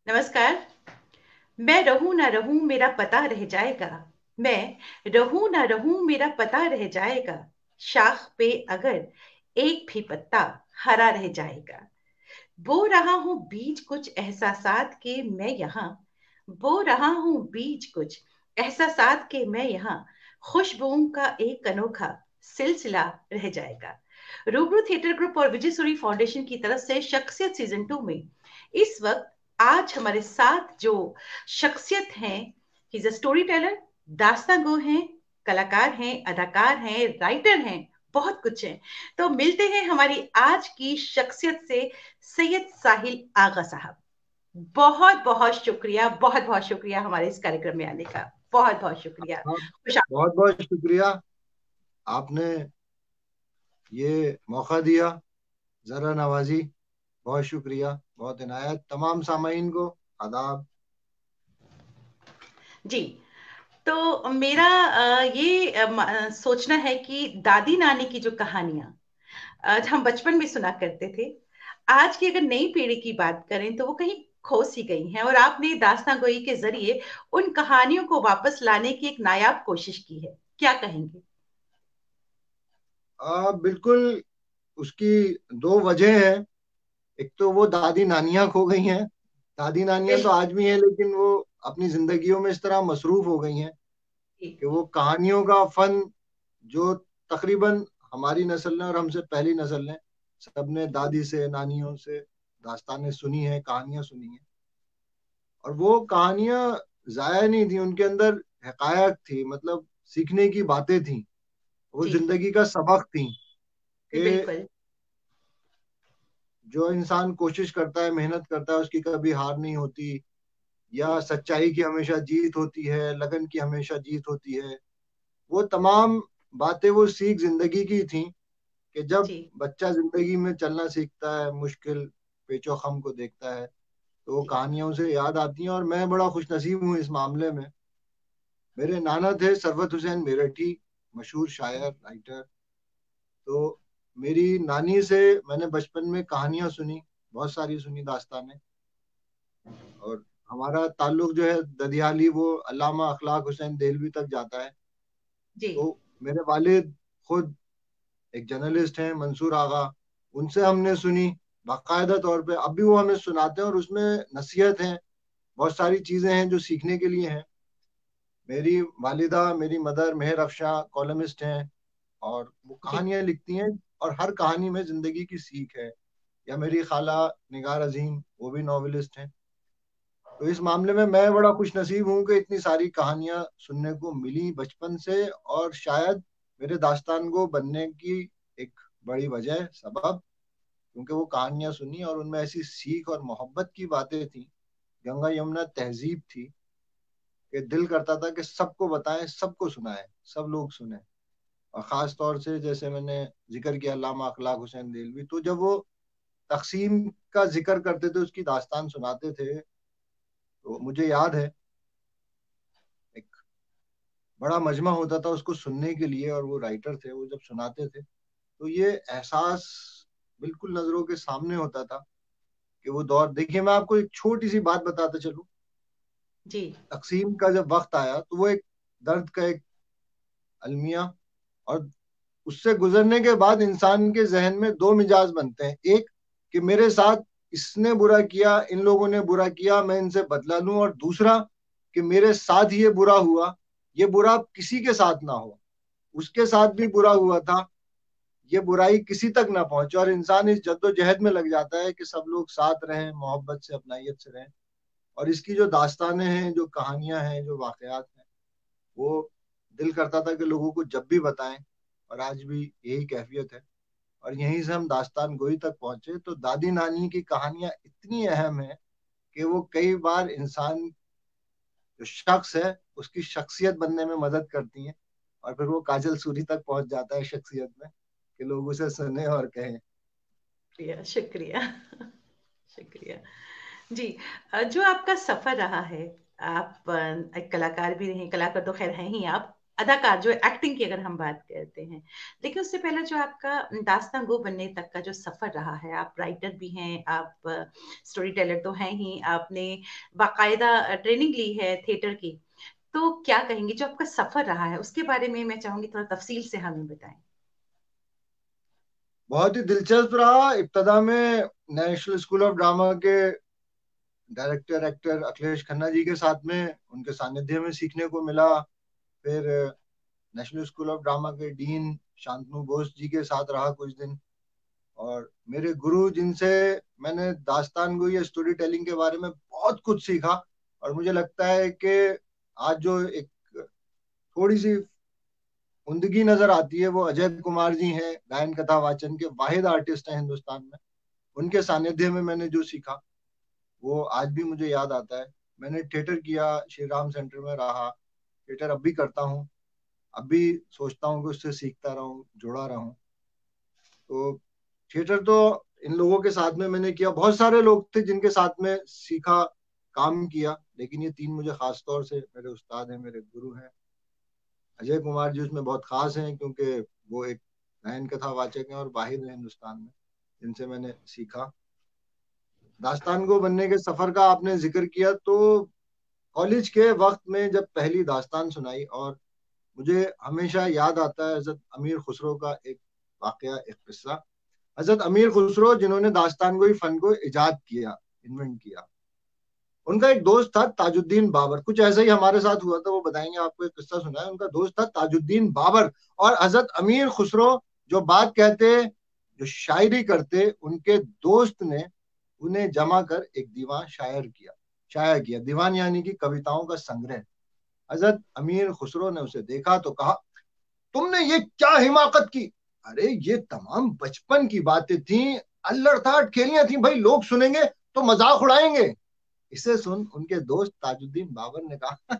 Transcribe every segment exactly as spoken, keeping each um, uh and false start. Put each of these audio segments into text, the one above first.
नमस्कार। मैं रहूं ना रहूं मेरा पता रह जाएगा। मैं रहूं ना रहूं मेरा पता रह जाएगा। शाख पे अगर एक भी पत्ता हरा रह जाएगा। बो रहा हूँ बीज कुछ एहसासात के मैं यहाँ। बो रहा हूँ बीज कुछ एहसासात के मैं यहाँ। खुशबुओं का एक अनोखा सिलसिला रह जाएगा। रूबरू थिएटर ग्रुप और विजय सूरी फाउंडेशन की तरफ से शख्सियत सीजन टू में इस वक्त आज हमारे साथ जो शख्सियत हैं, he is a story teller, दास्तां गो हैं, कलाकार हैं, अदाकार हैं, राइटर हैं, बहुत कुछ है। तो मिलते हैं हमारी आज की शख्सियत से, सैयद साहिल आगा साहब। बहुत बहुत शुक्रिया, बहुत बहुत शुक्रिया हमारे इस कार्यक्रम में आने का। बहुत बहुत शुक्रिया। हाँ, खुश बहुत बहुत शुक्रिया। आपने ये मौका दिया, जरा नवाजी। बहुत शुक्रिया, बहुत इनायत। तमाम सामाईन को आदाब। जी। तो मेरा अ, ये अ, म- अ, सोचना है कि दादी नानी की जो कहानियां आज हम बचपन में सुना करते थे, आज की अगर नई पीढ़ी की बात करें तो वो कहीं खो सी गई हैं, और आपने दास्तां गोई के जरिए उन कहानियों को वापस लाने की एक नायाब कोशिश की है। क्या कहेंगे? आ, बिल्कुल। उसकी दो वजह हैं। एक तो वो दादी नानियां खो गई हैं। दादी नानियां तो बिल्कुल। आज भी हैं, लेकिन वो अपनी जिंदगियों में इस तरह मसरूफ हो गई हैं कि वो कहानियों का फन जो तकरीबन हमारी नस्ल ने और हमसे पहली नस्ल ने सबने दादी से, नानियों से दास्तानें सुनी है, कहानियां सुनी है। और वो कहानियां जाया नहीं थी, उनके अंदर हकायक थी, मतलब सीखने की बातें थी। वो जी। जिंदगी का सबक थी जी कि बिल्कुल। जो इंसान कोशिश करता है, मेहनत करता है, उसकी कभी हार नहीं होती। या सच्चाई की हमेशा जीत होती है, लगन की हमेशा जीत होती है। वो तमाम बातें, वो सीख जिंदगी की थी कि जब जी। बच्चा जिंदगी में चलना सीखता है, मुश्किल पेचो खम को देखता है, तो वो जी। कहानियां उसे याद आती हैं। और मैं बड़ा खुशनसीब हूँ इस मामले में। मेरे नाना थे सरवत हुसैन मेरठी, मशहूर शायर, राइटर। तो मेरी नानी से मैंने बचपन में कहानियां सुनी, बहुत सारी सुनी, दास्तानें। और हमारा ताल्लुक जो है ददियाली, वो अल्लामा अखलाक हुसैन देलवी तक जाता है। जी। तो मेरे वालिद खुद एक जर्नलिस्ट हैं, मंसूर आगा। उनसे हमने सुनी बाकायदा तौर पे। अब भी वो हमें सुनाते हैं और उसमें नसीहत है, बहुत सारी चीजें हैं जो सीखने के लिए हैं। मेरी वालिदा, मेरी मदर मेहर अफशा कॉलमिस्ट हैं, और वो जी। कहानियां लिखती हैं, और हर कहानी में जिंदगी की सीख है। या मेरी खाला निगार अजीम, वो भी नॉवेलिस्ट हैं। तो इस मामले में मैं बड़ा खुश नसीब हूँ कि इतनी सारी कहानियां सुनने को मिली बचपन से। और शायद मेरे दास्तान को बनने की एक बड़ी वजह, सबब, क्योंकि वो कहानियां सुनी और उनमें ऐसी सीख और मोहब्बत की बातें थी, गंगा यमुना तहजीब थी, कि दिल करता था कि सबको बताएं, सबको सुनाएं, सब लोग सुने। और खास तौर से जैसे मैंने जिक्र किया अल्लामा अखलाक हुसैन देलवी, तो जब वो तकसीम का जिक्र करते थे, उसकी दास्तान सुनाते थे, तो मुझे याद है एक बड़ा मजमा होता था उसको सुनने के लिए। और वो राइटर थे, वो जब सुनाते थे तो ये एहसास बिल्कुल नजरों के सामने होता था कि वो दौर। देखिए, मैं आपको एक छोटी सी बात बताते चलूं। जी। तकसीम का जब वक्त आया तो वो एक दर्द का एक अलमिया। और उससे गुजरने के बाद इंसान के जहन में दो मिजाज बनते हैं। एक, कि मेरे साथ इसने बुरा किया, इन लोगों ने बुरा किया, मैं इनसे बदला लूं। और दूसरा, कि मेरे साथ ये बुरा हुआ, ये बुरा किसी के साथ ना हो, उसके साथ भी बुरा हुआ था, ये बुराई किसी तक ना पहुंचे। और इंसान इस जद्दोजहद में लग जाता है कि सब लोग साथ रहें, मोहब्बत से, अपनाइयत से रहें। और इसकी जो दास्तानें हैं, जो कहानियां हैं, जो वाकयात हैं, वो दिल करता था कि लोगों को जब भी बताएं। और आज भी यही कैफियत है। और यहीं से हम दास्तान गोई तक पहुंचे। तो दादी नानी की कहानियां इतनी अहम है कि वो कई बार इंसान जो शख्स है, उसकी शख्सियत बनने में मदद करती हैं। और फिर वो काजल सूरी तक पहुंच जाता है शख्सियत में, कि लोग उसे सुने और कहें। शुक्रिया, शुक्रिया। शुक्रिया। जी। अ, जो आपका सफर रहा है, आप अ, एक कलाकार भी रहे, कलाकार तो खैर हैं ही आप, अदाकार जो एक्टिंग की अगर हम बात करते हैं। लेकिन उससे पहले जो आपका दास्तां गो बनने तक का जो सफर रहा है, आप राइटर भी हैं, आप स्टोरी टेलर तो हैं ही, आपने बाकायदा ट्रेनिंग ली है थिएटर की, तो क्या कहेंगे जो आपका सफर रहा है उसके बारे में मैं चाहूंगी थोड़ा तफसील से हमें बताएं। बहुत ही दिलचस्प रहा। इब्तदा में नेशनल स्कूल ऑफ ड्रामा के डायरेक्टर एक्टर अखिलेश खन्ना जी के साथ में, उनके सानिध्य में सीखने को मिला। फिर नेशनल स्कूल ऑफ ड्रामा के डीन शांतनु बोस जी के साथ रहा कुछ दिन, और मेरे गुरु जिनसे मैंने दास्तान गो या स्टोरी टेलिंग के बारे में बहुत कुछ सीखा। और मुझे लगता है कि आज जो एक थोड़ी सी उमदगी नजर आती है वो अजय कुमार जी हैं, गायन कथा वाचन के वाहिद आर्टिस्ट हैं हिंदुस्तान में। उनके सानिध्य में मैंने जो सीखा वो आज भी मुझे याद आता है। मैंने थिएटर किया, श्री राम सेंटर में रहा, थिएटर अब भी करता हूँ। अब भी सोचता हूँ कि उससे सीखता रहूं, जुड़ा रहूं। तो थिएटर तो इन लोगों के साथ में मैंने किया। बहुत सारे लोग थे जिनके साथ में सीखा, काम किया, लेकिन ये तीन मुझे खास तौर से मेरे उस्ताद हैं, मेरे गुरु हैं। अजय कुमार जी उसमें बहुत खास हैं क्योंकि वो एक गायन कथा वाचक हैं और वाहिद हैं हिंदुस्तान में जिनसे मैंने सीखा। दास्तान को बनने के सफर का आपने जिक्र किया, तो कॉलेज के वक्त में जब पहली दास्तान सुनाई, और मुझे हमेशा याद आता है हजरत अमीर खुसरो का एक वाकया, एक किस्सा। हजरत अमीर खुसरो जिन्होंने दास्तान गोई फन को इजाद किया, इन्वेंट किया, उनका एक दोस्त था ताजुद्दीन बाबर। कुछ ऐसा ही हमारे साथ हुआ था, वो बताएंगे आपको। एक किस्सा सुना है, उनका दोस्त था ताजुद्दीन बाबर, और हजरत अमीर खुसरो जो बात कहते, जो शायरी करते, उनके दोस्त ने उन्हें जमा कर एक दीवान शायर किया, शाया किया। दीवान यानी कि कविताओं का संग्रह। हजरत अमीर खुसरो ने उसे देखा तो कहा, तुमने ये क्या हिमाकत की? अरे ये तमाम बचपन की बातें थी, अल्लड़थाट खेलियां थी भाई, लोग सुनेंगे तो मजाक उड़ाएंगे। इसे सुन उनके दोस्त ताजुद्दीन बाबर ने कहा,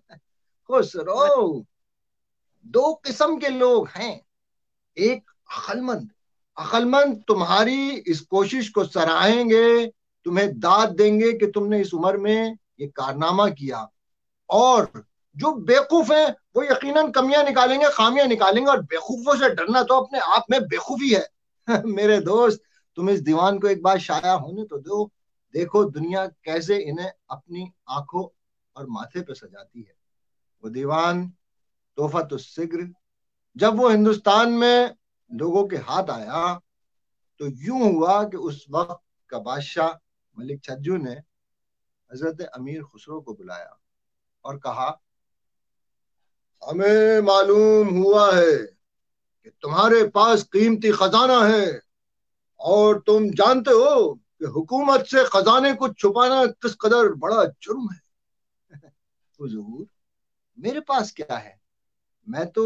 खुसरो, दो किस्म के लोग हैं। एक अक्लमंद, अक्लमंद तुम्हारी इस कोशिश को सराहेंगे, तुम्हें दाद देंगे कि तुमने इस उम्र में ये कारनामा किया। और जो बेवकूफ हैं वो यकीनन कमियां निकालेंगे, खामियां निकालेंगे, और बेवकूफों से डरना तो अपने आप में बेवकूफी है। मेरे दोस्त, तुम इस दीवान को एक बार शाया होने तो दो, देखो दुनिया कैसे इन्हें अपनी आंखों और माथे पे सजाती है। वो दीवान तोहफा तो सिग्र जब वो हिंदुस्तान में लोगों के हाथ आया, तो यूं हुआ कि उस वक्त का बादशाह मलिक छज्जू ने हजरत अमीर खुसरो को बुलाया और कहा, हमें मालूम हुआ है कि तुम्हारे पास कीमती खजाना है, और तुम जानते हो कि हुकूमत से खजाने को छुपाना किस कदर बड़ा जुर्म है। हुजूर, मेरे पास क्या है, मैं तो,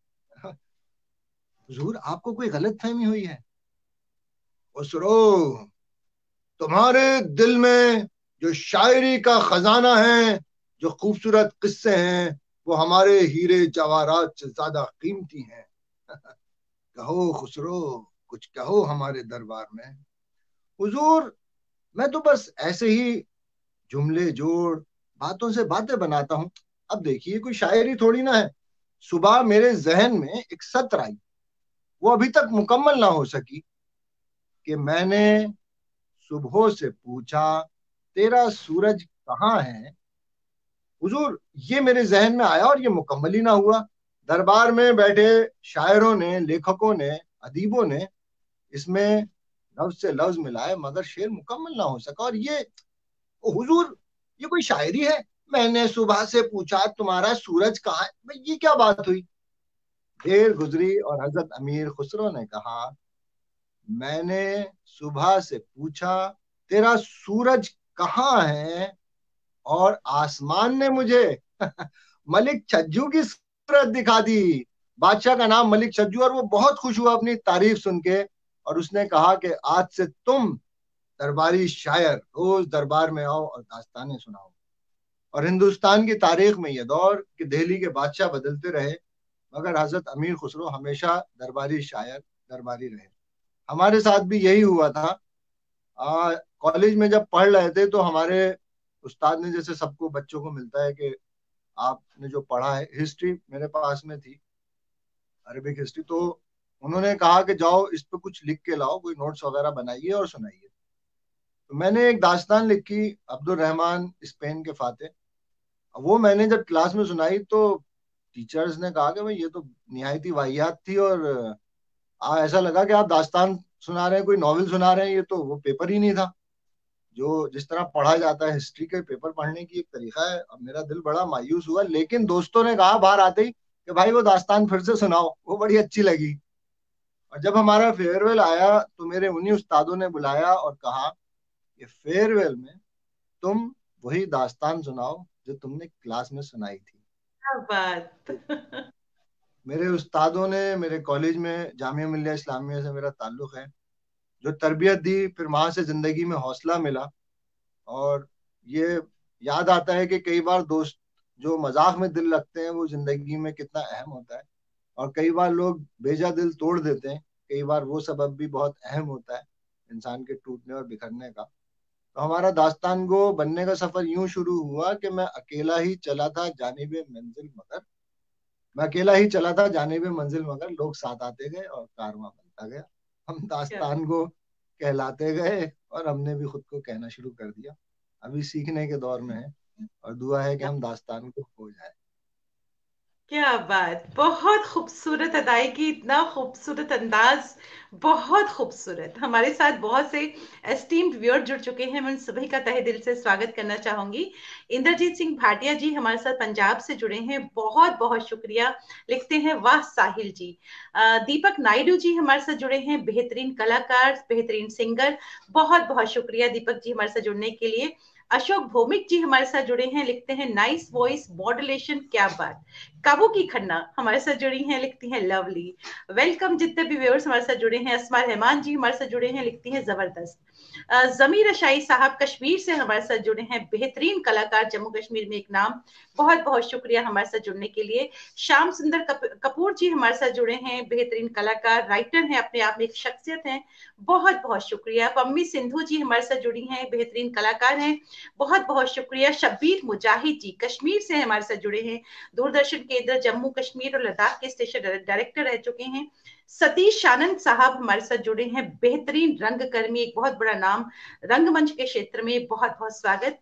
हुजूर आपको कोई गलत फहमी हुई है। खुसरो, तुम्हारे दिल में जो शायरी का खजाना है, जो खूबसूरत किस्से हैं, वो हमारे हीरे जवाहरात से ज्यादा कीमती हैं। कहो खुसरो, कुछ कहो हमारे दरबार में। हुजूर, मैं तो बस ऐसे ही जुमले जोड़, बातों से बातें बनाता हूँ। अब देखिए, कोई शायरी थोड़ी ना है। सुबह मेरे जहन में एक सत्र आई, वो अभी तक मुकम्मल ना हो सकी, कि मैंने सुबह से पूछा, तेरा सूरज कहाँ है। हुजूर, ये मेरे जहन में आया और ये मुकम्मल ही ना हुआ। दरबार में बैठे शायरों ने, लेखकों ने, अदीबों ने इसमें लफ्ज से लफ्ज मिलाए, मगर शेर मुकम्मल ना हो सका। और ये, हुजूर, ये कोई शायरी है? मैंने सुबह से पूछा तुम्हारा सूरज कहाँ है, भाई ये क्या बात हुई। देर गुजरी और हजरत अमीर खुसरो ने कहा, मैंने सुबह से पूछा तेरा सूरज कहाँ है, और आसमान ने मुझे मलिक छज्जू की सूरत दिखा दी। बादशाह का नाम मलिक छज्जू, और वो बहुत खुश हुआ अपनी तारीफ सुन के, और उसने कहा कि आज से तुम दरबारी शायर रोज दरबार में आओ और दास्तानें सुनाओ। और हिंदुस्तान की तारीख में यह दौर कि दिल्ली के बादशाह बदलते रहे, मगर हजरत अमीर खुसरो हमेशा दरबारी शायर, दरबारी रहे। हमारे साथ भी यही हुआ था। कॉलेज में जब पढ़ रहे थे तो हमारे उस्ताद ने, जैसे सबको बच्चों को मिलता है कि आपने जो पढ़ा है, हिस्ट्री मेरे पास में थी, अरबिक हिस्ट्री, तो उन्होंने कहा कि जाओ इस पे कुछ लिख के लाओ, कोई नोट्स वगैरह बनाइए और सुनाइए। तो मैंने एक दास्तान लिखी, अब्दुल रहमान स्पेन के फाते। अब वो मैंने जब क्लास में सुनाई तो टीचर्स ने कहा कि भाई ये तो निहायत ही वाहियात थी, और आ, ऐसा लगा कि आप दास्तान सुना रहे हैं, कोई नॉवेल सुना रहे हैं, ये तो वो पेपर ही नहीं था जो जिस तरह पढ़ा जाता है। हिस्ट्री के पेपर पढ़ने की एक तरीका है। अब मेरा दिल बड़ा मायूस हुआ, लेकिन दोस्तों ने कहा बाहर आते ही कि भाई वो दास्तान फिर से सुनाओ, वो बड़ी अच्छी लगी। और जब हमारा फेयरवेल आया तो मेरे उन्हीं उस्तादों ने बुलाया और कहा कि फेयरवेल में तुम वही दास्तान सुनाओ जो तुमने क्लास में सुनाई थी। क्या बात। तो मेरे उस्तादों ने, मेरे कॉलेज में जामिया मिल्लिया इस्लामिया से मेरा ताल्लुक है, जो तरबियत दी, फिर वहां से जिंदगी में हौसला मिला। और ये याद आता है कि कई बार दोस्त जो मजाक में दिल रखते हैं वो जिंदगी में कितना अहम होता है, और कई बार लोग बेजा दिल तोड़ देते हैं, कई बार वो सबब भी बहुत अहम होता है इंसान के टूटने और बिखरने का। तो हमारा दास्तान गो बनने का सफर यूं शुरू हुआ कि मैं अकेला ही चला था जानिबे मंजिल मगर, मैं अकेला ही चला था जानिबे मंजिल मगर, लोग साथ आते गए और कारवां बनता गया। हम क्या दास्तान को कहलाते गए और हमने भी खुद को कहना शुरू कर दिया। अभी सीखने के दौर में है, और दुआ है कि हम दास्तान को हो जाए। क्या बात, बहुत खूबसूरत अदायगी, इतना खूबसूरत अंदाज, बहुत खूबसूरत। हमारे साथ बहुत से एस्टीम्ड व्यूअर जुड़ चुके हैं, मैं उन सभी का तहे दिल से स्वागत करना चाहूंगी। इंद्रजीत सिंह भाटिया जी हमारे साथ पंजाब से जुड़े हैं, बहुत बहुत शुक्रिया। लिखते हैं वाह साहिल जी। अ, दीपक नायडू जी हमारे साथ जुड़े हैं, बेहतरीन कलाकार, बेहतरीन सिंगर, बहुत बहुत शुक्रिया दीपक जी हमारे साथ जुड़ने के लिए। अशोक भौमिक जी हमारे साथ जुड़े हैं, लिखते हैं नाइस वॉइस मॉड्यूलेशन, क्या बात। काबू की खन्ना हमारे साथ जुड़ी हैं, लिखती हैं लवली। वेलकम जितने भी व्यूअर्स हमारे साथ जुड़े हैं। अस्मा रहमान जी हमारे साथ जुड़े हैं, लिखती हैं जबरदस्त। अ, जमीर शाही साहब कश्मीर से हमारे साथ जुड़े हैं, बेहतरीन कलाकार, जम्मू कश्मीर में एक नाम, बहुत बहुत शुक्रिया हमारे साथ जुड़ने के लिए। श्याम सुंदर कप, कपूर जी हमारे साथ जुड़े हैं, बेहतरीन कलाकार, राइटर हैं, अपने आप में एक शख्सियत हैं, बहुत बहुत शुक्रिया। पम्मी सिंधु जी हमारे साथ जुड़ी हैं, बेहतरीन कलाकार हैं, बहुत बहुत शुक्रिया। शब्बीर मुजाहिद जी कश्मीर से हमारे साथ जुड़े हैं, दूरदर्शन केंद्र जम्मू कश्मीर और लद्दाख के स्टेशन डायरेक्टर रह चुके हैं। सतीश आनंद साहब हमारे साथ जुड़े हैं, बेहतरीन रंगकर्मी, एक बहुत बड़ा नाम रंगमंच के क्षेत्र में, बहुत बहुत स्वागत।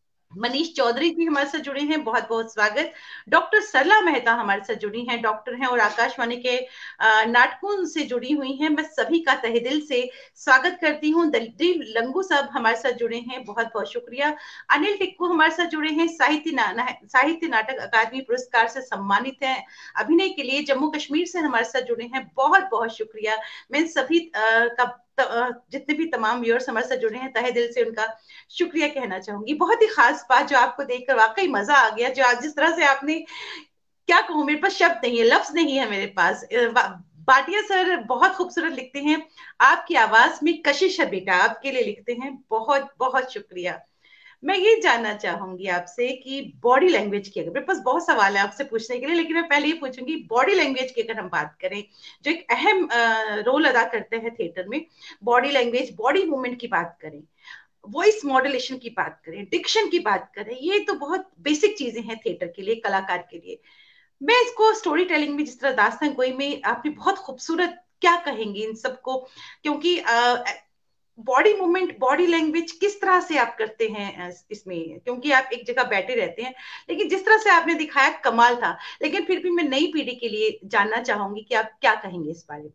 मनीष चौधरी जी हमारे साथ जुड़े हैं, बहुत बहुत स्वागत। डॉक्टर सरला मेहता हमारे साथ जुड़ी हैं, डॉक्टर हैं और आकाशवाणी के नाटकों से जुड़ी हुई हैं, मैं सभी का तहे दिल से स्वागत करती हूँ। दलदीप लंगू साहब हमारे साथ जुड़े हैं, बहुत बहुत शुक्रिया। अनिल टिक्कू हमारे साथ जुड़े हैं, साहित्य ना, ना, साहित्य नाटक अकादमी पुरस्कार से सम्मानित हैं अभिनय के लिए, जम्मू कश्मीर से हमारे साथ जुड़े हैं, बहुत बहुत शुक्रिया। मैं सभी का जितने भी तमाम व्यूअर्स हमारे साथ जुड़े हैं, तहे दिल से उनका शुक्रिया कहना चाहूंगी। बहुत ही खास बात जो आपको देखकर वाकई मजा आ गया, जो आज जिस तरह से आपने, क्या कहूँ, मेरे पास शब्द नहीं है, लफ्ज नहीं है मेरे पास। भाटिया सर बहुत खूबसूरत लिखते हैं, आपकी आवाज में कशिश है बेटा, आपके लिए लिखते हैं, बहुत बहुत शुक्रिया। मैं ये जानना चाहूंगी आपसे कि बॉडी लैंग्वेज की, अगर मेरे पास बहुत सवाल है आपसे पूछने के लिए, लेकिन मैं पहले ये पूछूंगी बॉडी लैंग्वेज की अगर हम बात करें, जो एक अहम रोल अदा करते हैं थिएटर में, बॉडी लैंग्वेज, बॉडी मूवमेंट की बात करें, वॉइस मॉड्यूलेशन की बात करें, डिक्शन की बात करें, ये तो बहुत बेसिक चीजें हैं थिएटर के लिए, कलाकार के लिए। मैं इसको स्टोरी टेलिंग में, जिस तरह दास्तान गोई में आपने बहुत खूबसूरत, क्या कहेंगे इन सबको, क्योंकि बॉडी मूवमेंट, बॉडी लैंग्वेज किस तरह से आप करते हैं इसमें, क्योंकि आप एक जगह बैठे रहते हैं, लेकिन जिस तरह से आपने दिखाया कमाल था। लेकिन फिर भी मैं नई पीढ़ी के लिए जानना चाहूंगी कि आप क्या कहेंगे इस बारे में।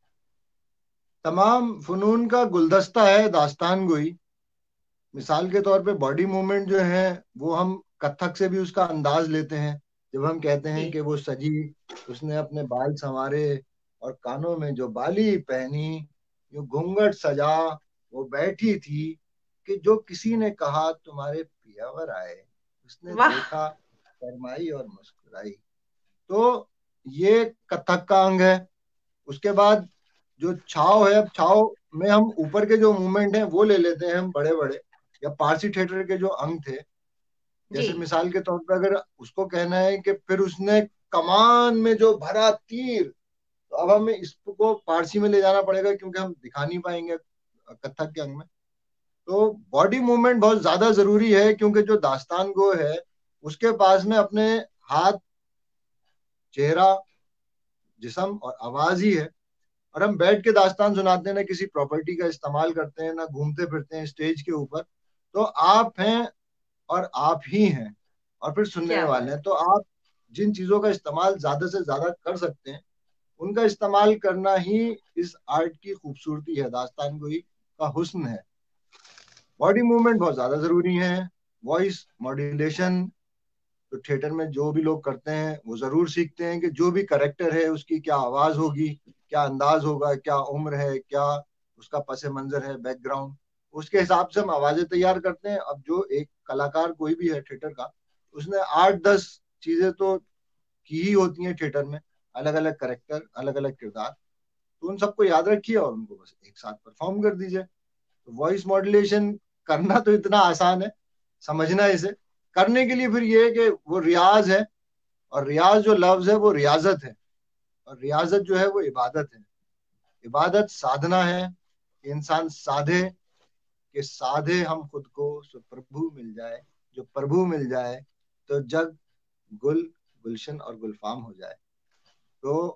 तमाम फनून का गुलदस्ता है दास्तान गोई। मिसाल के तौर पे बॉडी मूवमेंट जो है वो हम कथक से भी उसका अंदाज लेते हैं। जब हम कहते हैं जी। कि वो सजी, उसने अपने बाल संवारे और कानों में जो बाली पहनी, जो घूंघट सजा, वो बैठी थी कि जो किसी ने कहा तुम्हारे पियावर आए, उसने वाह। देखा शर्माई और मुस्कुराई। तो ये कथक का अंग है। उसके बाद जो छाव है, अब छाव में हम ऊपर के जो मूवमेंट हैं वो ले लेते हैं हम बड़े बड़े, या पारसी थिएटर के जो अंग थे। जी। जैसे मिसाल के तौर पर अगर उसको कहना है कि फिर उसने कमान में जो भरा तीर, तो अब हमें इसको पारसी में ले जाना पड़ेगा क्योंकि हम दिखा नहीं पाएंगे कथक के अंग में। तो बॉडी मूवमेंट बहुत ज्यादा जरूरी है, क्योंकि जो दास्तान गो है उसके पास में अपने हाथ, चेहरा, जिस्म और आवाज ही है। और हम बैठ के दास्तान सुनाते हैं, ना किसी प्रॉपर्टी का इस्तेमाल करते हैं, ना घूमते फिरते हैं स्टेज के ऊपर। तो आप हैं और आप ही हैं, और फिर सुनने क्या वाले बात। हैं। तो आप जिन चीजों का इस्तेमाल ज्यादा से ज्यादा कर सकते हैं, उनका इस्तेमाल करना ही इस आर्ट की खूबसूरती है, दास्तान गोई का हुस्न है। बॉडी मूवमेंट बहुत ज्यादा जरूरी है। वॉइस मॉड्यूलेशन तो थिएटर में जो भी लोग करते हैं वो जरूर सीखते हैं कि जो भी करेक्टर है उसकी क्या आवाज होगी, क्या अंदाज होगा, क्या उम्र है, क्या उसका पस मंजर है, बैकग्राउंड, उसके हिसाब से हम आवाजें तैयार करते हैं। अब जो एक कलाकार कोई भी है थिएटर का, उसने आठ दस चीजें तो की ही होती हैं थिएटर में, अलग अलग करेक्टर, अलग अलग किरदार। तो उन सबको याद रखिए और उनको बस एक साथ परफॉर्म कर दीजिए। तो वॉइस मॉड्यूलेशन करना तो इतना आसान है, समझना इसे करने के लिए फिर ये है कि वो रियाज है। और रियाज जो लफ्ज है वो रियाजत है, और रियाजत जो है वो इबादत है। इबादत साधना है कि इंसान साधे, कि साधे हम खुद को सो प्रभु मिल जाए। जो प्रभु मिल जाए तो जग गुल गुलशन और गुलफाम हो जाए। तो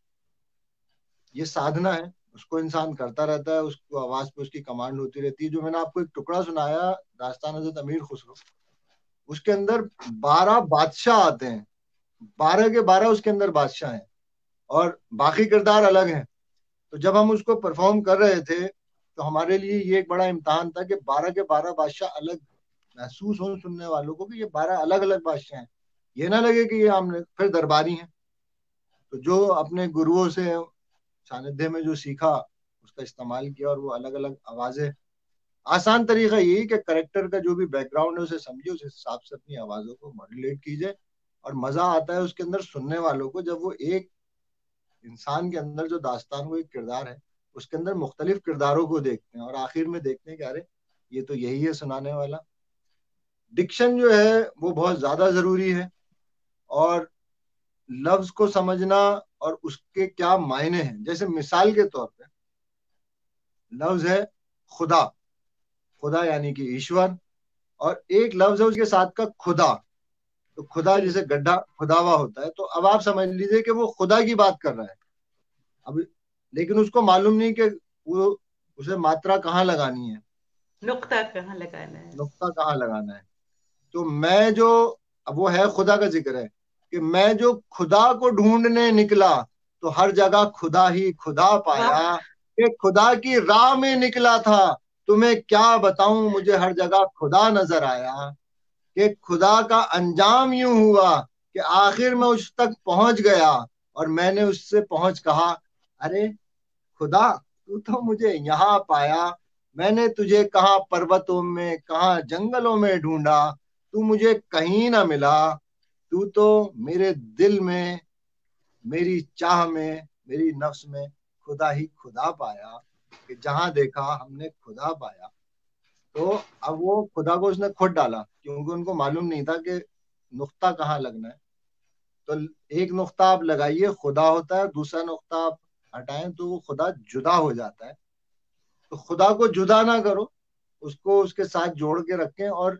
ये साधना है, उसको इंसान करता रहता है, उसको आवाज पे उसकी कमांड होती रहती है। जो मैंने आपको एक टुकड़ा सुनाया, दास्तान हजरत अमीर खुसरो, उसके अंदर बारह बादशाह आते हैं, बारह के बारह उसके अंदर बादशाह हैं, और बाकी किरदार अलग हैं। तो जब हम उसको परफॉर्म कर रहे थे, तो हमारे लिए ये एक बड़ा इम्तहान था कि बारह के बारह बादशाह अलग महसूस हो सुनने वालों को, कि ये बारह अलग अलग बादशाह हैं। ये ना लगे कि ये हमने फिर दरबारी हैं। तो जो अपने गुरुओं से सानिध्य में जो सीखा, उसका इस्तेमाल किया, और वो अलग अलग आवाजें। आसान तरीका यही कि करेक्टर का जो भी बैकग्राउंड है उसे समझिए, उस हिसाब से अपनी आवाजों को मॉड्यूलेट कीजिए। और मजा आता है उसके अंदर सुनने वालों को, जब वो एक इंसान के अंदर जो दास्तान, वो एक किरदार है, उसके अंदर मुख्तलिफ किरदारों को देखते हैं, और आखिर में देखते हैं कि अरे ये तो यही है सुनाने वाला। डिक्शन जो है वो बहुत ज्यादा जरूरी है, और लफ्ज को समझना और उसके क्या मायने हैं। जैसे मिसाल के तौर पे लफ्ज है खुदा, खुदा यानी कि ईश्वर, और एक लफ्ज है उसके साथ का खुदा। तो खुदा जी। जैसे गड्ढा खुदा हुआ होता है, तो अब आप समझ लीजिए कि वो खुदा की बात कर रहा है। अब लेकिन उसको मालूम नहीं कि वो उसे मात्रा कहाँ लगानी है, नुक्ता कहाँ लगाना है। नुक्ता कहाँ लगाना है। तो मैं जो, अब वो है खुदा का जिक्र है, कि मैं जो खुदा को ढूंढने निकला, तो हर जगह खुदा ही खुदा वाह। पाया। कि खुदा की राह में निकला था, तुम्हें क्या बताऊं, मुझे हर जगह खुदा नजर आया। कि खुदा का अंजाम यूं हुआ कि आखिर में उस तक पहुंच गया, और मैंने उससे पहुंच कहा, अरे खुदा, तू तो मुझे यहाँ पाया। मैंने तुझे कहाँ पर्वतों में, कहाँ जंगलों में ढूंढा, तू मुझे कहीं ना मिला। तू तो मेरे दिल में, मेरी चाह में, मेरी नफ्स में खुदा ही खुदा पाया। कि जहां देखा हमने खुदा पाया। तो अब वो खुदा को उसने खुद डाला, क्योंकि उनको मालूम नहीं था कि नुक्ता कहाँ लगना है। तो एक नुक्ता आप लगाइए, खुदा होता है, दूसरा नुक्ता आप हटाएं तो वो खुदा जुदा हो जाता है। तो खुदा को जुदा ना करो, उसको उसके साथ जोड़ के रखें। और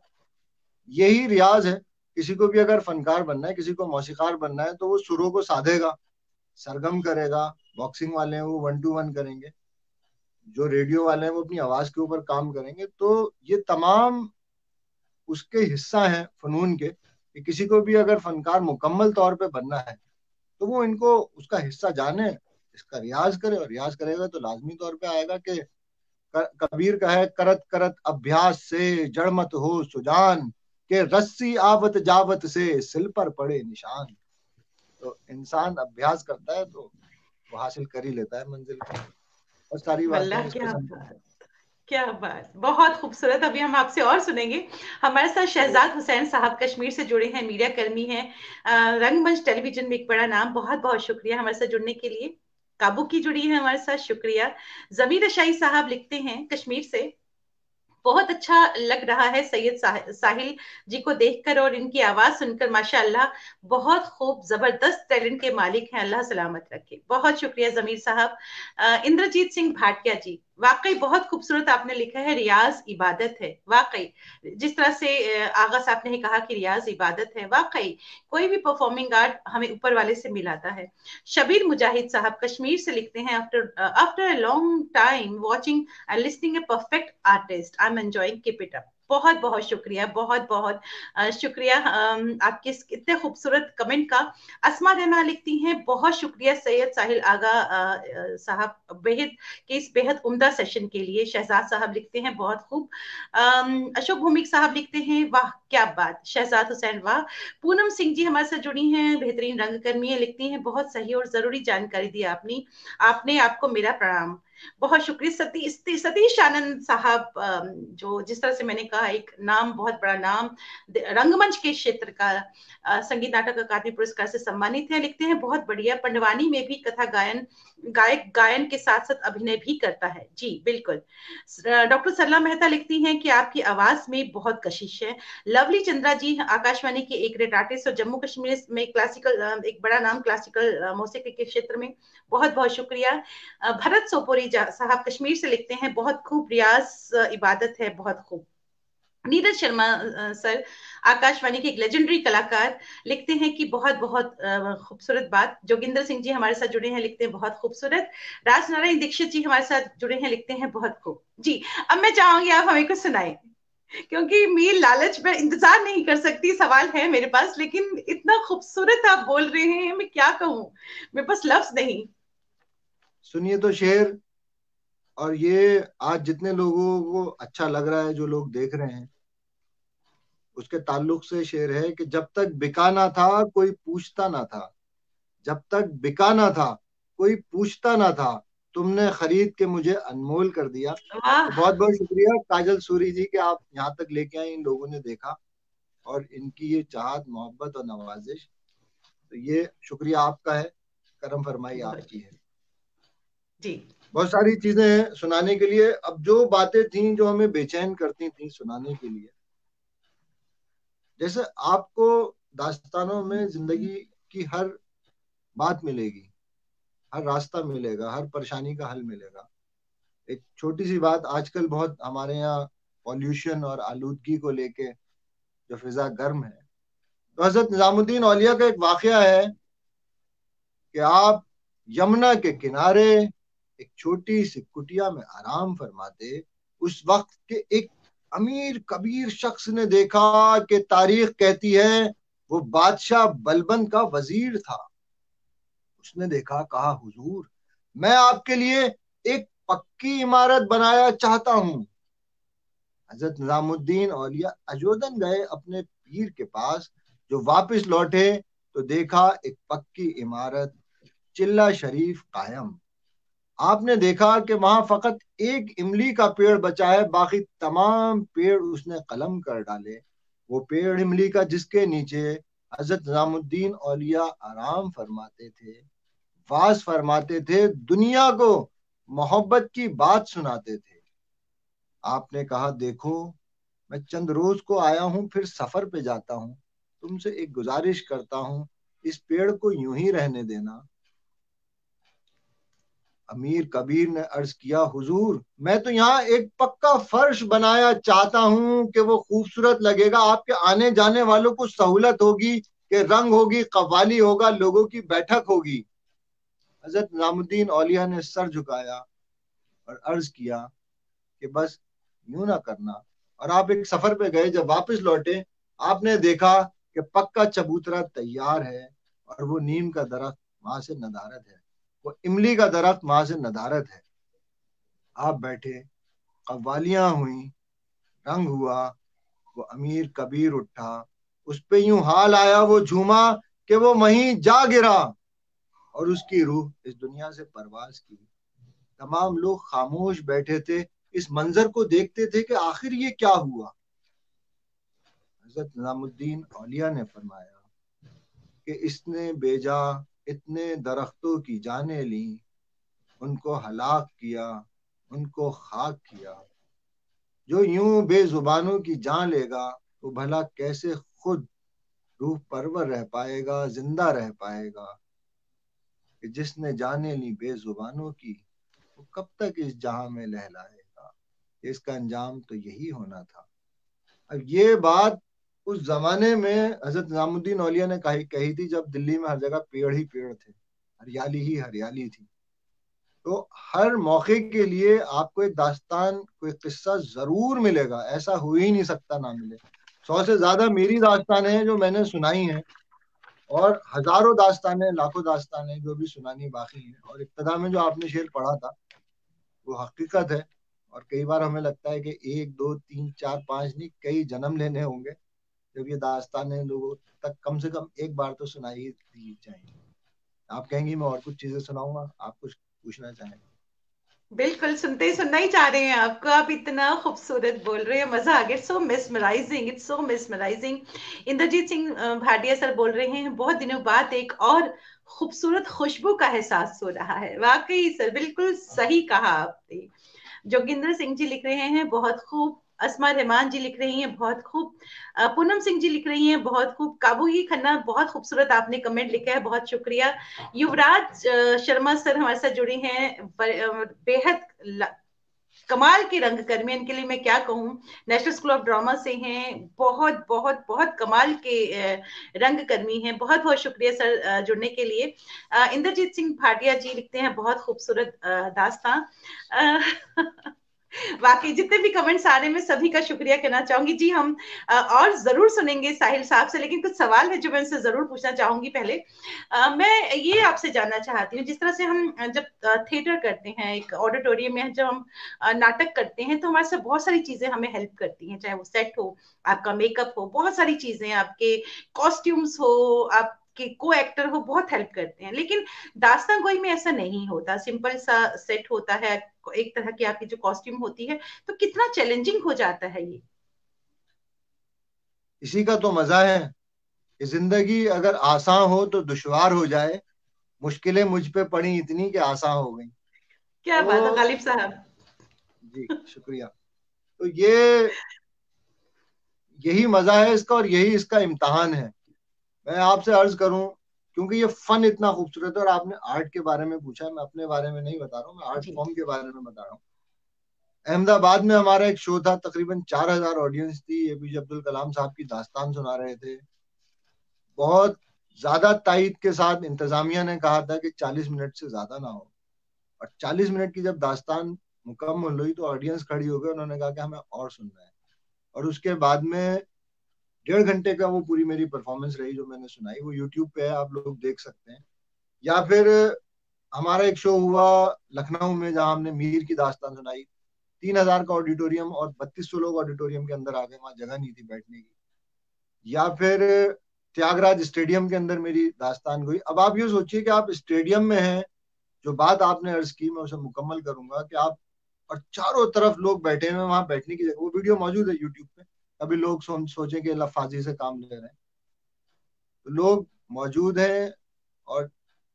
यही रियाज है। किसी को भी अगर फनकार बनना है, किसी को मौसीकार बनना है, तो वो सुरों को साधेगा, सरगम करेगा। बॉक्सिंग वाले हैं वो वन टू वन करेंगे, जो रेडियो वाले हैं वो अपनी आवाज के ऊपर काम करेंगे। तो ये तमाम उसके हिस्सा हैं फनून के, कि किसी को भी अगर फनकार मुकम्मल तौर पे बनना है, तो वो इनको उसका हिस्सा जाने, इसका रियाज करे, और रियाज करेगा तो लाजमी तौर पे आएगा। कि कबीर का है, करत करत अभ्यास से जड़मत हो सुजान, के रस्सी आवत जावत से सिल पर पड़े निशान। तो इंसान अभ्यास करता है तो वो हासिल कर ही लेता है मंजिल को। और सारी बातें वल्लाह हैं, इसको क्या समझो। बात। क्या बात, बहुत खूबसूरत। अभी हम आपसे और सुनेंगे। हमारे साथ शहजाद हुसैन साहब कश्मीर से जुड़े हैं, मीडिया कर्मी हैं, अ, रंगमंच टेलीविजन में एक बड़ा नाम। बहुत बहुत शुक्रिया हमारे साथ जुड़ने के लिए। काबू की जुड़ी है हमारे साथ, शुक्रिया। जमीर अशाई साहब लिखते हैं कश्मीर से, बहुत अच्छा लग रहा है सैयद साह, साहिल जी को देखकर और इनकी आवाज सुनकर, माशाअल्लाह। बहुत खूब, जबरदस्त टैलेंट के मालिक हैं, अल्लाह सलामत रखे। बहुत शुक्रिया जमीर साहब। अ, इंद्रजीत सिंह भाटिया जी, वाकई बहुत खूबसूरत आपने लिखा है, रियाज इबादत है। वाकई जिस तरह से अ, आगा साहब ने ही कहा कि रियाज इबादत है, वाकई कोई भी परफॉर्मिंग आर्ट हमें ऊपर वाले से मिलाता है। शबीर मुजाहिद साहब कश्मीर से लिखते हैं, after after a long time watching and listening a perfect artist, I am enjoying, keep it up. बहुत बहुत शुक्रिया, बहुत बहुत अ, शुक्रिया अम, आपके इस इतने खूबसूरत कमेंट का। अस्मा रहना लिखती हैं, बहुत शुक्रिया सैयद साहिल आगा अ, अ, साहब, बेहद के इस बेहद उम्दा सेशन के लिए। शहजाद साहब लिखते हैं बहुत खूब। अम, अशोक भूमिक साहब लिखते हैं, वाह क्या बात। शहजाद हुसैन वाह। पूनम सिंह जी हमारे साथ जुड़ी हैं, बेहतरीन रंगकर्मी है, लिखती हैं बहुत सही और जरूरी जानकारी दी आपने आपने आपको मेरा प्रणाम। बहुत शुक्रिया। सती सतीश आनंद साहब, अम, जो जिस तरह से मैंने कहा एक नाम, बहुत बड़ा नाम रंगमंच के क्षेत्र का, अ, संगीत नाटक अकादमी पुरस्कार से सम्मानित है, लिखते हैं बहुत बढ़िया। पंडवानी में भी कथा गायन गायक गायन के साथ साथ अभिनय भी करता है। जी बिल्कुल। डॉक्टर सरला मेहता लिखती हैं कि आपकी आवाज में बहुत कशिश है। लवली चंद्रा जी आकाशवाणी के एक ग्रेट आर्टिस्ट और जम्मू कश्मीर में क्लासिकल, एक बड़ा नाम क्लासिकल मौसीकी के क्षेत्र में, बहुत बहुत शुक्रिया। भरत सोपोरी साहब कश्मीर से लिखते हैं, बहुत खूब, रियाज इबादत है, बहुत खूब। नीरज शर्मा सर आकाशवाणी के एक लेजेंडरी कलाकार, लिखते हैं कि बहुत बहुत खूबसूरत बात। जोगिंदर सिंह जी हमारे साथ जुड़े हैं, लिखते हैं बहुत खूबसूरत। राजनारायण दीक्षित जी हमारे साथ जुड़े हैं, लिखते हैं बहुत खूब। जी अब मैं चाहूंगी आप हमें कुछ सुनाएं, क्योंकि मेरी लालच में इंतजार नहीं कर सकती, सवाल है मेरे पास, लेकिन इतना खूबसूरत आप बोल रहे हैं, मैं क्या कहूँ, मेरे पास लफ्ज नहीं। सुनिए तो शेर, और ये आज जितने लोगों को अच्छा लग रहा है, जो लोग देख रहे हैं, उसके ताल्लुक से शेर है कि जब तक बिका ना था कोई पूछता ना था, जब तक बिका ना था कोई पूछता ना था, तुमने खरीद के मुझे अनमोल कर दिया। तो वाह। बहुत बहुत शुक्रिया काजल सूरी जी कि आप यहाँ तक लेके आए, इन लोगों ने देखा, और इनकी ये चाहत, मोहब्बत और नवाजिश, तो ये शुक्रिया आपका है, करम फरमाई आपकी है। जी बहुत सारी चीजें हैं सुनाने के लिए। अब जो बातें थी जो हमें बेचैन करती थी सुनाने के लिए, जैसे आपको दास्तानों में जिंदगी की हर बात मिलेगी, हर रास्ता मिलेगा, हर परेशानी का हल मिलेगा। एक छोटी सी बात, आजकल बहुत हमारे यहाँ पॉल्यूशन और आलूदगी को लेके जो फिजा गर्म है, तो हजरत निजामुद्दीन औलिया का एक वाकया है कि आप यमुना के किनारे एक छोटी सी कुटिया में आराम फरमाते, उस वक्त के एक अमीर कबीर शख्स ने देखा कि तारीख कहती है वो बादशाह बलबन का वजीर था। उसने देखा, कहा हुजूर मैं आपके लिए एक पक्की इमारत बनाया चाहता हूं। हजरत निजामुद्दीन औलिया अजोदन गए अपने पीर के पास, जो वापस लौटे तो देखा एक पक्की इमारत, चिल्ला शरीफ कायम। आपने देखा कि वहां फकत एक इमली का पेड़ बचा है, बाकी तमाम पेड़ उसने कलम कर डाले। वो पेड़ इमली का जिसके नीचे हजरत निजामुद्दीन औलिया आराम फरमाते थे, वास फरमाते थे, दुनिया को मोहब्बत की बात सुनाते थे। आपने कहा, देखो मैं चंद रोज को आया हूं, फिर सफर पे जाता हूं, तुमसे एक गुजारिश करता हूं, इस पेड़ को यूं ही रहने देना। अमीर कबीर ने अर्ज किया, हुजूर मैं तो यहाँ एक पक्का फर्श बनाया चाहता हूँ कि वो खूबसूरत लगेगा, आपके आने जाने वालों को सहूलत होगी, कि रंग होगी, कव्वाली होगा, लोगों की बैठक होगी। हजरत निजामुद्दीन औलिया ने सर झुकाया और अर्ज किया कि बस यूं ना करना। और आप एक सफर पे गए, जब वापस लौटे आपने देखा कि पक्का चबूतरा तैयार है, और वो नीम का दरख्त वहां से नदारत है, वो इमली का दरख्त वहां से नदारत है। आप बैठे, कव्वालियां हुई, रंग हुआ, वो अमीर कबीर उठा, उस पे यूं हाल आया, वो झूमा कि वो वहीं जा गिरा, और उसकी रूह इस दुनिया से परवाज की। तमाम लोग खामोश बैठे थे, इस मंजर को देखते थे कि आखिर ये क्या हुआ। हजरत निजामुद्दीन औलिया ने फरमाया कि इसने बेजा इतने दरख्तों की जाने ली, उनको हलाक किया, उनको खाक किया। जो यूं बेजुबानों की जान लेगा, तो भला कैसे खुद रूह परवर रह पाएगा, जिंदा रह पाएगा। कि जिसने जाने ली बेजुबानों की, वो कब तक इस जहां में लहलाएगा, इसका अंजाम तो यही होना था। अब ये बात उस जमाने में हजरत निजामुद्दीन औलिया ने कही कही थी, जब दिल्ली में हर जगह पेड़ ही पेड़ थे, हरियाली ही हरियाली थी। तो हर मौके के लिए आपको एक दास्तान, कोई किस्सा जरूर मिलेगा, ऐसा हो ही नहीं सकता ना मिले। सौ से ज्यादा मेरी दास्तानें हैं जो मैंने सुनाई हैं, और हजारों दास्तानें, लाखों दास्तानें जो भी सुनानी बाकी हैं। और इब्तदा में जो आपने शेर पढ़ा था वो हकीकत है। और कई बार हमें लगता है कि एक दो तीन चार पांच नहीं, कई जन्म लेने होंगे जब ये दास्तानें लोगों तक कम से कम एक बार तो सुनाई ही दी जाएंगी। आप कहेंगी मैं और कुछ चीजें सुनाऊंगा, आप कुछ पूछना चाहेंगे? बिल्कुल, सुनते ही सुनना ही चाह रहे हैं आपको। आप इतना खूबसूरत बोल रहे हैं, मजा आ गया। So mesmerising, it's so mesmerising. Inderjeet Singh अ, भाटिया सर बोल रहे हैं, बहुत दिनों बाद एक और खूबसूरत खुशबू का एहसास हो रहा है। वाकई सर, बिल्कुल सही कहा आपने। जोगिंदर सिंह जी लिख रहे हैं बहुत खूब। असमा रहमान जी लिख रही हैं बहुत खूब। अ, पूनम सिंह जी लिख रही हैं बहुत खूब। काबूही खन्ना, बहुत खूबसूरत आपने कमेंट लिखा है, बहुत शुक्रिया। युवराज अ, शर्मा सर हमारे साथ जुड़े हैं, ब- अ, बेहद ल- कमाल के रंगकर्मी, इनके लिए मैं क्या कहूँ। नेशनल स्कूल ऑफ ड्रामा से हैं, बहुत बहुत बहुत कमाल के अ, रंगकर्मी हैं। बहुत बहुत शुक्रिया सर अ, जुड़ने के लिए। अ, इंद्रजीत सिंह भाटिया जी लिखते हैं बहुत खूबसूरत अ, दास्तां। अ, वाकई जितने भी कमेंट्स आ रहे हैं, मैं सभी का शुक्रिया कहना चाहूंगी जी। हम अ, और जरूर सुनेंगे साहिल साहब से, लेकिन कुछ सवाल है जो मैं उनसे जरूर पूछना चाहूंगी। पहले अ, मैं ये आपसे जानना चाहती हूँ, जिस तरह से हम अ, जब अ, थिएटर करते हैं, एक ऑडिटोरियम में जब हम अ, नाटक करते हैं, तो हमारे से बहुत सारी चीजें हमें हेल्प करती हैं, चाहे वो सेट हो, आपका मेकअप हो, बहुत सारी चीजें, आपके कॉस्ट्यूम्स हो, आपके को एक्टर हो, बहुत हेल्प करते हैं। लेकिन दास्तां गोई में ऐसा नहीं होता, सिंपल सा सेट होता है, एक तरह की आपकी जो कॉस्ट्यूम होती है। तो कितना चैलेंजिंग हो जाता है ये। इसी का तो मजा है कि जिंदगी अगर आसान हो तो दुश्वार हो जाए, मुश्किलें मुझ पे पड़ी इतनी कि आसान हो गई। क्या बात है तो गालिब साहब। जी शुक्रिया। तो ये यही मजा है इसका, और यही इसका इम्तहान है। मैं आपसे अर्ज करूं, क्योंकि ये फन इतना खूबसूरत है, और आपने आर्ट के बारे में पूछा, मैं अपने बारे में नहीं बता रहा हूँ, मैं आर्ट जी। फॉर्म के बारे में बता रहा हूँ। अहमदाबाद में हमारा एक शो था, तकरीबन चार हजार ऑडियंस थी, एपीजे अब्दुल कलाम साहब की दास्तान सुना रहे थे। बहुत ज्यादा तायद के साथ इंतजामिया ने कहा था कि चालीस मिनट से ज्यादा ना हो। और चालीस मिनट की जब दास्तान मुकम्मल हुई तो ऑडियंस खड़ी हो गई, उन्होंने कहा कि हमें और सुनना है। और उसके बाद में डेढ़ घंटे का वो पूरी मेरी परफॉर्मेंस रही जो मैंने सुनाई, वो यूट्यूब पे है, आप लोग देख सकते हैं। या फिर हमारा एक शो हुआ लखनऊ में, जहां हमने मीर की दास्तान सुनाई। तीन हजार का ऑडिटोरियम, और बत्तीस सौ लोग ऑडिटोरियम के अंदर आ गए, वहां जगह नहीं थी बैठने की। या फिर त्यागराज स्टेडियम के अंदर मेरी दास्तान हुई। अब आप ये सोचिए कि आप स्टेडियम में हैं, जो बात आपने अर्ज की मैं उसे मुकम्मल करूंगा, कि आप और चारों तरफ लोग बैठे हुए हैं, वहां बैठने की जगह, वो वीडियो मौजूद है यूट्यूब पे। अभी लोग सो, सोचें कि लफाजी से काम ले रहे हैं, तो लोग मौजूद हैं, और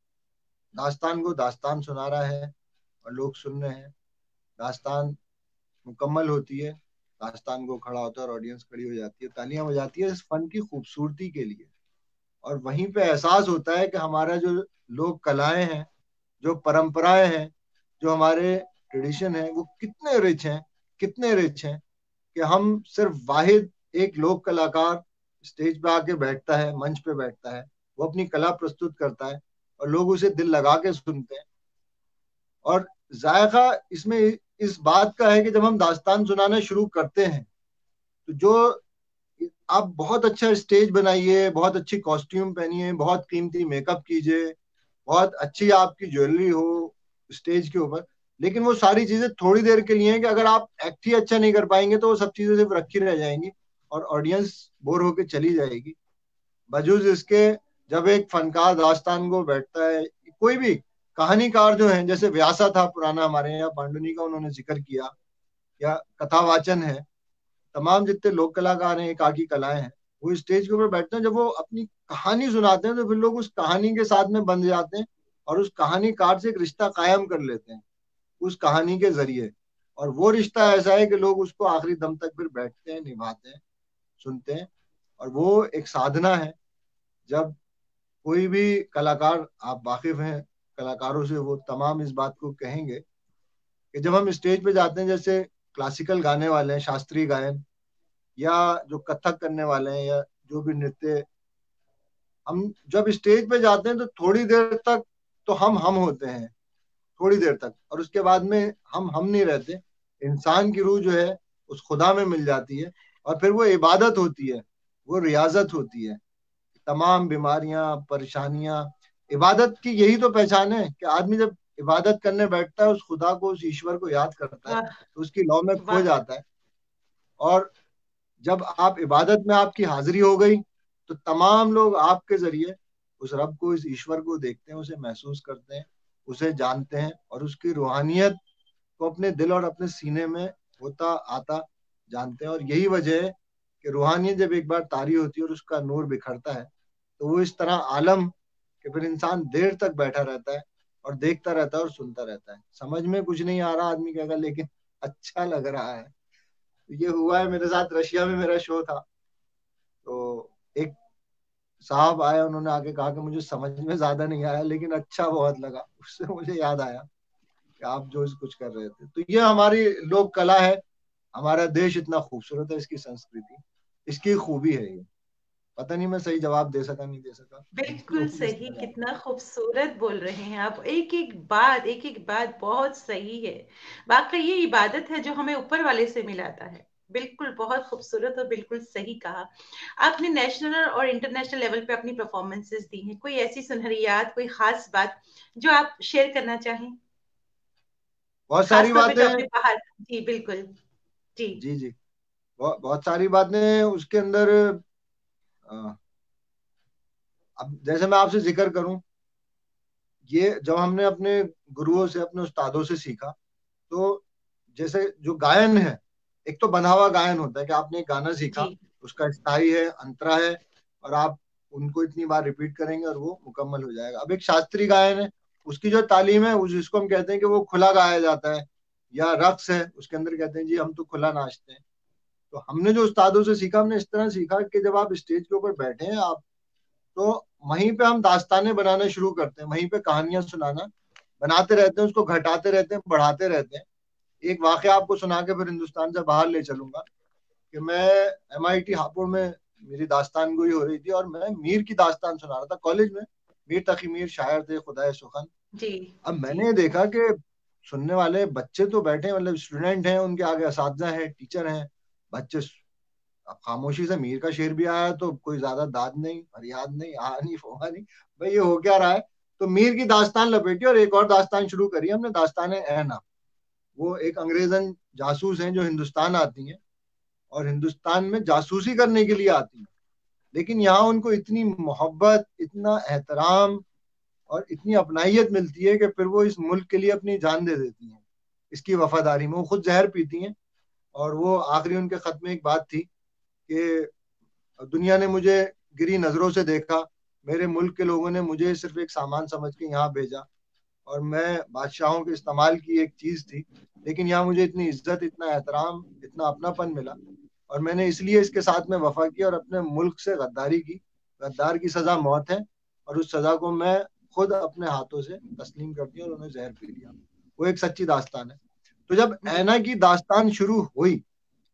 दास्तान को दास्तान सुना रहा है, और लोग सुन रहे हैं। दास्तान मुकम्मल होती है, दास्तान को खड़ा होता है, और ऑडियंस खड़ी हो जाती है, तालियां बजाती है इस फन की खूबसूरती के लिए। और वहीं पे एहसास होता है कि हमारा जो लोक कलाएं हैं, जो परंपराएं हैं, जो हमारे ट्रेडिशन है, वो कितने रिच हैं, कितने रिच हैं, कि हम सिर्फ वाहिद एक लोक कलाकार स्टेज पे आके बैठता है, मंच पे बैठता है, वो अपनी कला प्रस्तुत करता है, और लोग उसे दिल लगा के सुनते हैं। और जायका इसमें इस बात का है कि जब हम दास्तान सुनाना शुरू करते हैं, तो जो आप बहुत अच्छा स्टेज बनाइए, बहुत अच्छी कॉस्ट्यूम पहनिए, बहुत कीमती मेकअप कीजिए, बहुत अच्छी आपकी ज्वेलरी हो स्टेज के ऊपर, लेकिन वो सारी चीजें थोड़ी देर के लिए हैं, कि अगर आप एक्ट ही अच्छा नहीं कर पाएंगे तो वो सब चीजें सिर्फ रखी रह जाएंगी, और ऑडियंस बोर होके चली जाएगी। बजूज इसके, जब एक फनकार दास्तान को बैठता है, कोई भी कहानीकार जो है, जैसे व्यासा था पुराना हमारे यहाँ, पांडुनी का उन्होंने जिक्र किया, या कथावाचन है, तमाम जितने लोक कलाकार हैं, एकाकी कलाएं हैं, वो स्टेज के ऊपर बैठते हैं, जब वो अपनी कहानी सुनाते हैं तो फिर लोग उस कहानी के साथ में बंध जाते हैं, और उस कहानीकार से एक रिश्ता कायम कर लेते हैं उस कहानी के जरिए। और वो रिश्ता ऐसा है कि लोग उसको आखिरी दम तक फिर बैठते हैं, निभाते हैं, सुनते हैं। और वो एक साधना है। जब कोई भी कलाकार, आप वाकिफ हैं कलाकारों से, वो तमाम इस बात को कहेंगे कि जब हम स्टेज पे जाते हैं, जैसे क्लासिकल गाने वाले हैं, शास्त्रीय गायन, या जो कथक करने वाले हैं, या जो भी नृत्य, हम जब स्टेज पे जाते हैं तो थोड़ी देर तक तो हम हम होते हैं, थोड़ी देर तक, और उसके बाद में हम हम नहीं रहते। इंसान की रूह जो है उस खुदा में मिल जाती है, और फिर वो इबादत होती है, वो रियाजत होती है। तमाम बीमारियां, परेशानियां, इबादत की यही तो पहचान है कि आदमी जब इबादत करने बैठता है, उस खुदा को, उस ईश्वर को याद करता है, वाह तो उसकी लौ में खो वाह। जाता है। और जब आप इबादत में, आपकी हाजिरी हो गई, तो तमाम लोग आपके जरिए उस रब को, इस ईश्वर को देखते हैं, उसे महसूस करते हैं, उसे जानते हैं, और उसकी रूहानियत को अपने दिल और अपने सीने में होता आता जानते हैं। और यही वजह है कि रूहानियत जब एक बार तारी होती है और उसका नूर बिखरता है, तो वो इस तरह आलम कि फिर इंसान देर तक बैठा रहता है और देखता रहता है और सुनता रहता है। समझ में कुछ नहीं आ रहा आदमी कहेगा, लेकिन अच्छा लग रहा है। तो ये हुआ है मेरे साथ, रशिया में मेरा शो था। तो एक साहब आए, उन्होंने आके कहा कि मुझे समझ में ज्यादा नहीं आया, लेकिन अच्छा बहुत लगा। उससे मुझे याद आया कि आप जो कुछ कर रहे थे। तो ये हमारी लोक कला है। हमारा देश इतना खूबसूरत है, इसकी संस्कृति, इसकी खूबी है ये। पता नहीं मैं सही जवाब दे सका नहीं दे सका, बिल्कुल लोग इस सही, तरह जाते कितना खूबसूरत बोल रहे हैं आप। एक एक बात, एक एक बात बहुत सही है। वाकई ये इबादत है जो हमें ऊपर वाले से मिलाता है। बिल्कुल बहुत खूबसूरत और बिल्कुल सही कहा आपने। नेशनल और इंटरनेशनल लेवल पे अपनी परफॉर्मेंसेस दी हैं, कोई ऐसी सुनहरी याद, कोई खास बात जो आप शेयर करना चाहें? बहुत सारी खासतौर पे जो बातें। आपने बाहर। जी बिल्कुल। जी जी जी, बहुत बहुत सारी बातें उसके अंदर। अ, अब जैसे मैं आपसे जिक्र करूं, ये जब हमने अपने गुरुओं से, अपने उस्तादों से सीखा, तो जैसे जो गायन है, एक तो बंधा हुआ गायन होता है कि आपने एक गाना सीखा, जी उसका स्थाई है, अंतरा है, और आप उनको इतनी बार रिपीट करेंगे और वो मुकम्मल हो जाएगा। अब एक शास्त्रीय गायन है, उसकी जो तालीम है, उस जिसको हम कहते हैं कि वो खुला गाया जाता है, या रक्स है, उसके अंदर कहते हैं जी हम तो खुला नाचते हैं। तो हमने जो उस्तादों से सीखा, हमने इस तरह सीखा कि जब आप स्टेज के ऊपर बैठे हैं आप, तो वहीं पे हम दास्तानें बनाना शुरू करते हैं, वहीं पे कहानियां सुनाना बनाते रहते हैं, उसको घटाते रहते हैं, बढ़ाते रहते हैं। एक वाकया आपको सुना के फिर हिंदुस्तान से बाहर ले चलूंगा कि मैं एम आई टी हापुड़ में, मेरी दास्तान गोई हो रही थी, और मैं मीर की दास्तान सुना रहा था कॉलेज में। मीर तकी मीर शायर थे, खुदाए सुखन। जी अब जी मैंने देखा कि सुनने वाले बच्चे तो बैठे हैं, मतलब स्टूडेंट हैं, उनके आगे असातिज़ा हैं, टीचर हैं, बच्चे। अब खामोशी से मीर का शेर भी आया तो कोई ज्यादा दाद नहीं, फरियाद नहीं, आ नहीं, फोहा नहीं, भाई ये हो क्या रहा है। तो मीर की दास्तान लपेटी और एक और दास्तान शुरू करी हमने, दास्तान है ऐना। वो एक अंग्रेजन जासूस हैं जो हिंदुस्तान आती हैं, और हिंदुस्तान में जासूसी करने के लिए आती हैं, लेकिन यहाँ उनको इतनी मोहब्बत, इतना एहतराम और इतनी अपनाइयत मिलती है कि फिर वो इस मुल्क के लिए अपनी जान दे देती हैं, इसकी वफादारी में। वो खुद जहर पीती हैं, और वो आखिरी उनके खत में एक बात थी कि दुनिया ने मुझे गिरी नजरों से देखा, मेरे मुल्क के लोगों ने मुझे सिर्फ एक सामान समझ के यहाँ भेजा, और मैं बादशाहों के इस्तेमाल की एक चीज थी, लेकिन यहाँ मुझे इतनी इज्जत, इतना एहतराम, इतना अपनापन मिला, और मैंने इसलिए इसके साथ में वफा की और अपने मुल्क से गद्दारी की। गद्दार की सजा मौत है, और उस सजा को मैं खुद अपने हाथों से तस्लीम कर दिया और उन्हें जहर पी लिया। वो एक सच्ची दास्तान है। तो जब जी ऐना की दास्तान शुरू हुई,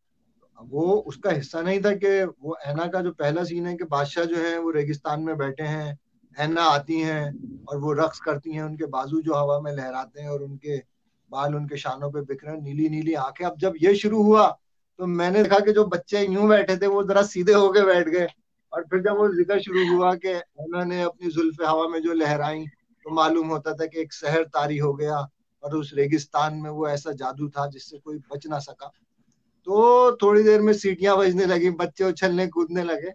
वो उसका हिस्सा नहीं था कि वो ऐना का जो पहला सीन है कि बादशाह जो है वो रेगिस्तान में बैठे हैं, ऐना आती हैं और वो रक्स करती हैं, उनके बाजू जो हवा में लहराते हैं और उनके बाल उनके शानों पे बिखरे, नीली नीली आंखें। अब जब ये शुरू हुआ, तो मैंने देखा कि जो बच्चे यूं बैठे थे वो जरा सीधे होके बैठ गए। और फिर जब वो जिक्र शुरू हुआ कि उन्होंने अपनी जुल्फे हवा में जो लहराई, तो मालूम होता था कि एक शहर तारी हो गया, और उस रेगिस्तान में वो ऐसा जादू था जिससे कोई बच ना सका। तो थोड़ी देर में सीटियां बजने लगी, बच्चे उछलने कूदने लगे,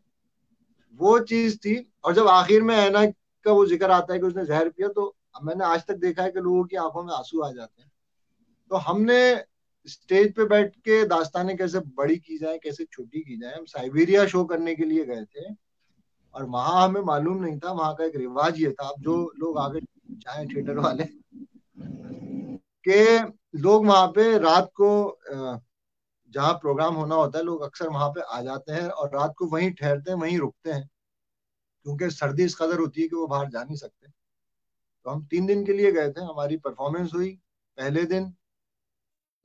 वो चीज थी। और जब आखिर में ऐना का वो जिक्र आता है कि उसने जहर पिया, तो मैंने आज तक देखा है कि लोगों की आंखों में आंसू आ जाते हैं। तो हमने स्टेज पे बैठ के दास्तानें कैसे बड़ी की जाए, कैसे छोटी की जाए, हम साइबेरिया शो करने के लिए गए थे, और वहां हमें मालूम नहीं था, वहां का एक रिवाज ये था, अब जो लोग आगे जाए थिएटर वाले, कि लोग वहां पे रात को अ, जहाँ प्रोग्राम होना होता है, लोग अक्सर वहां पे आ जाते हैं और रात को वहीं ठहरते हैं, वहीं रुकते हैं, क्योंकि सर्दी इस कदर होती है कि वो बाहर जा नहीं सकते। तो हम तीन दिन के लिए गए थे, हमारी परफॉर्मेंस हुई पहले दिन।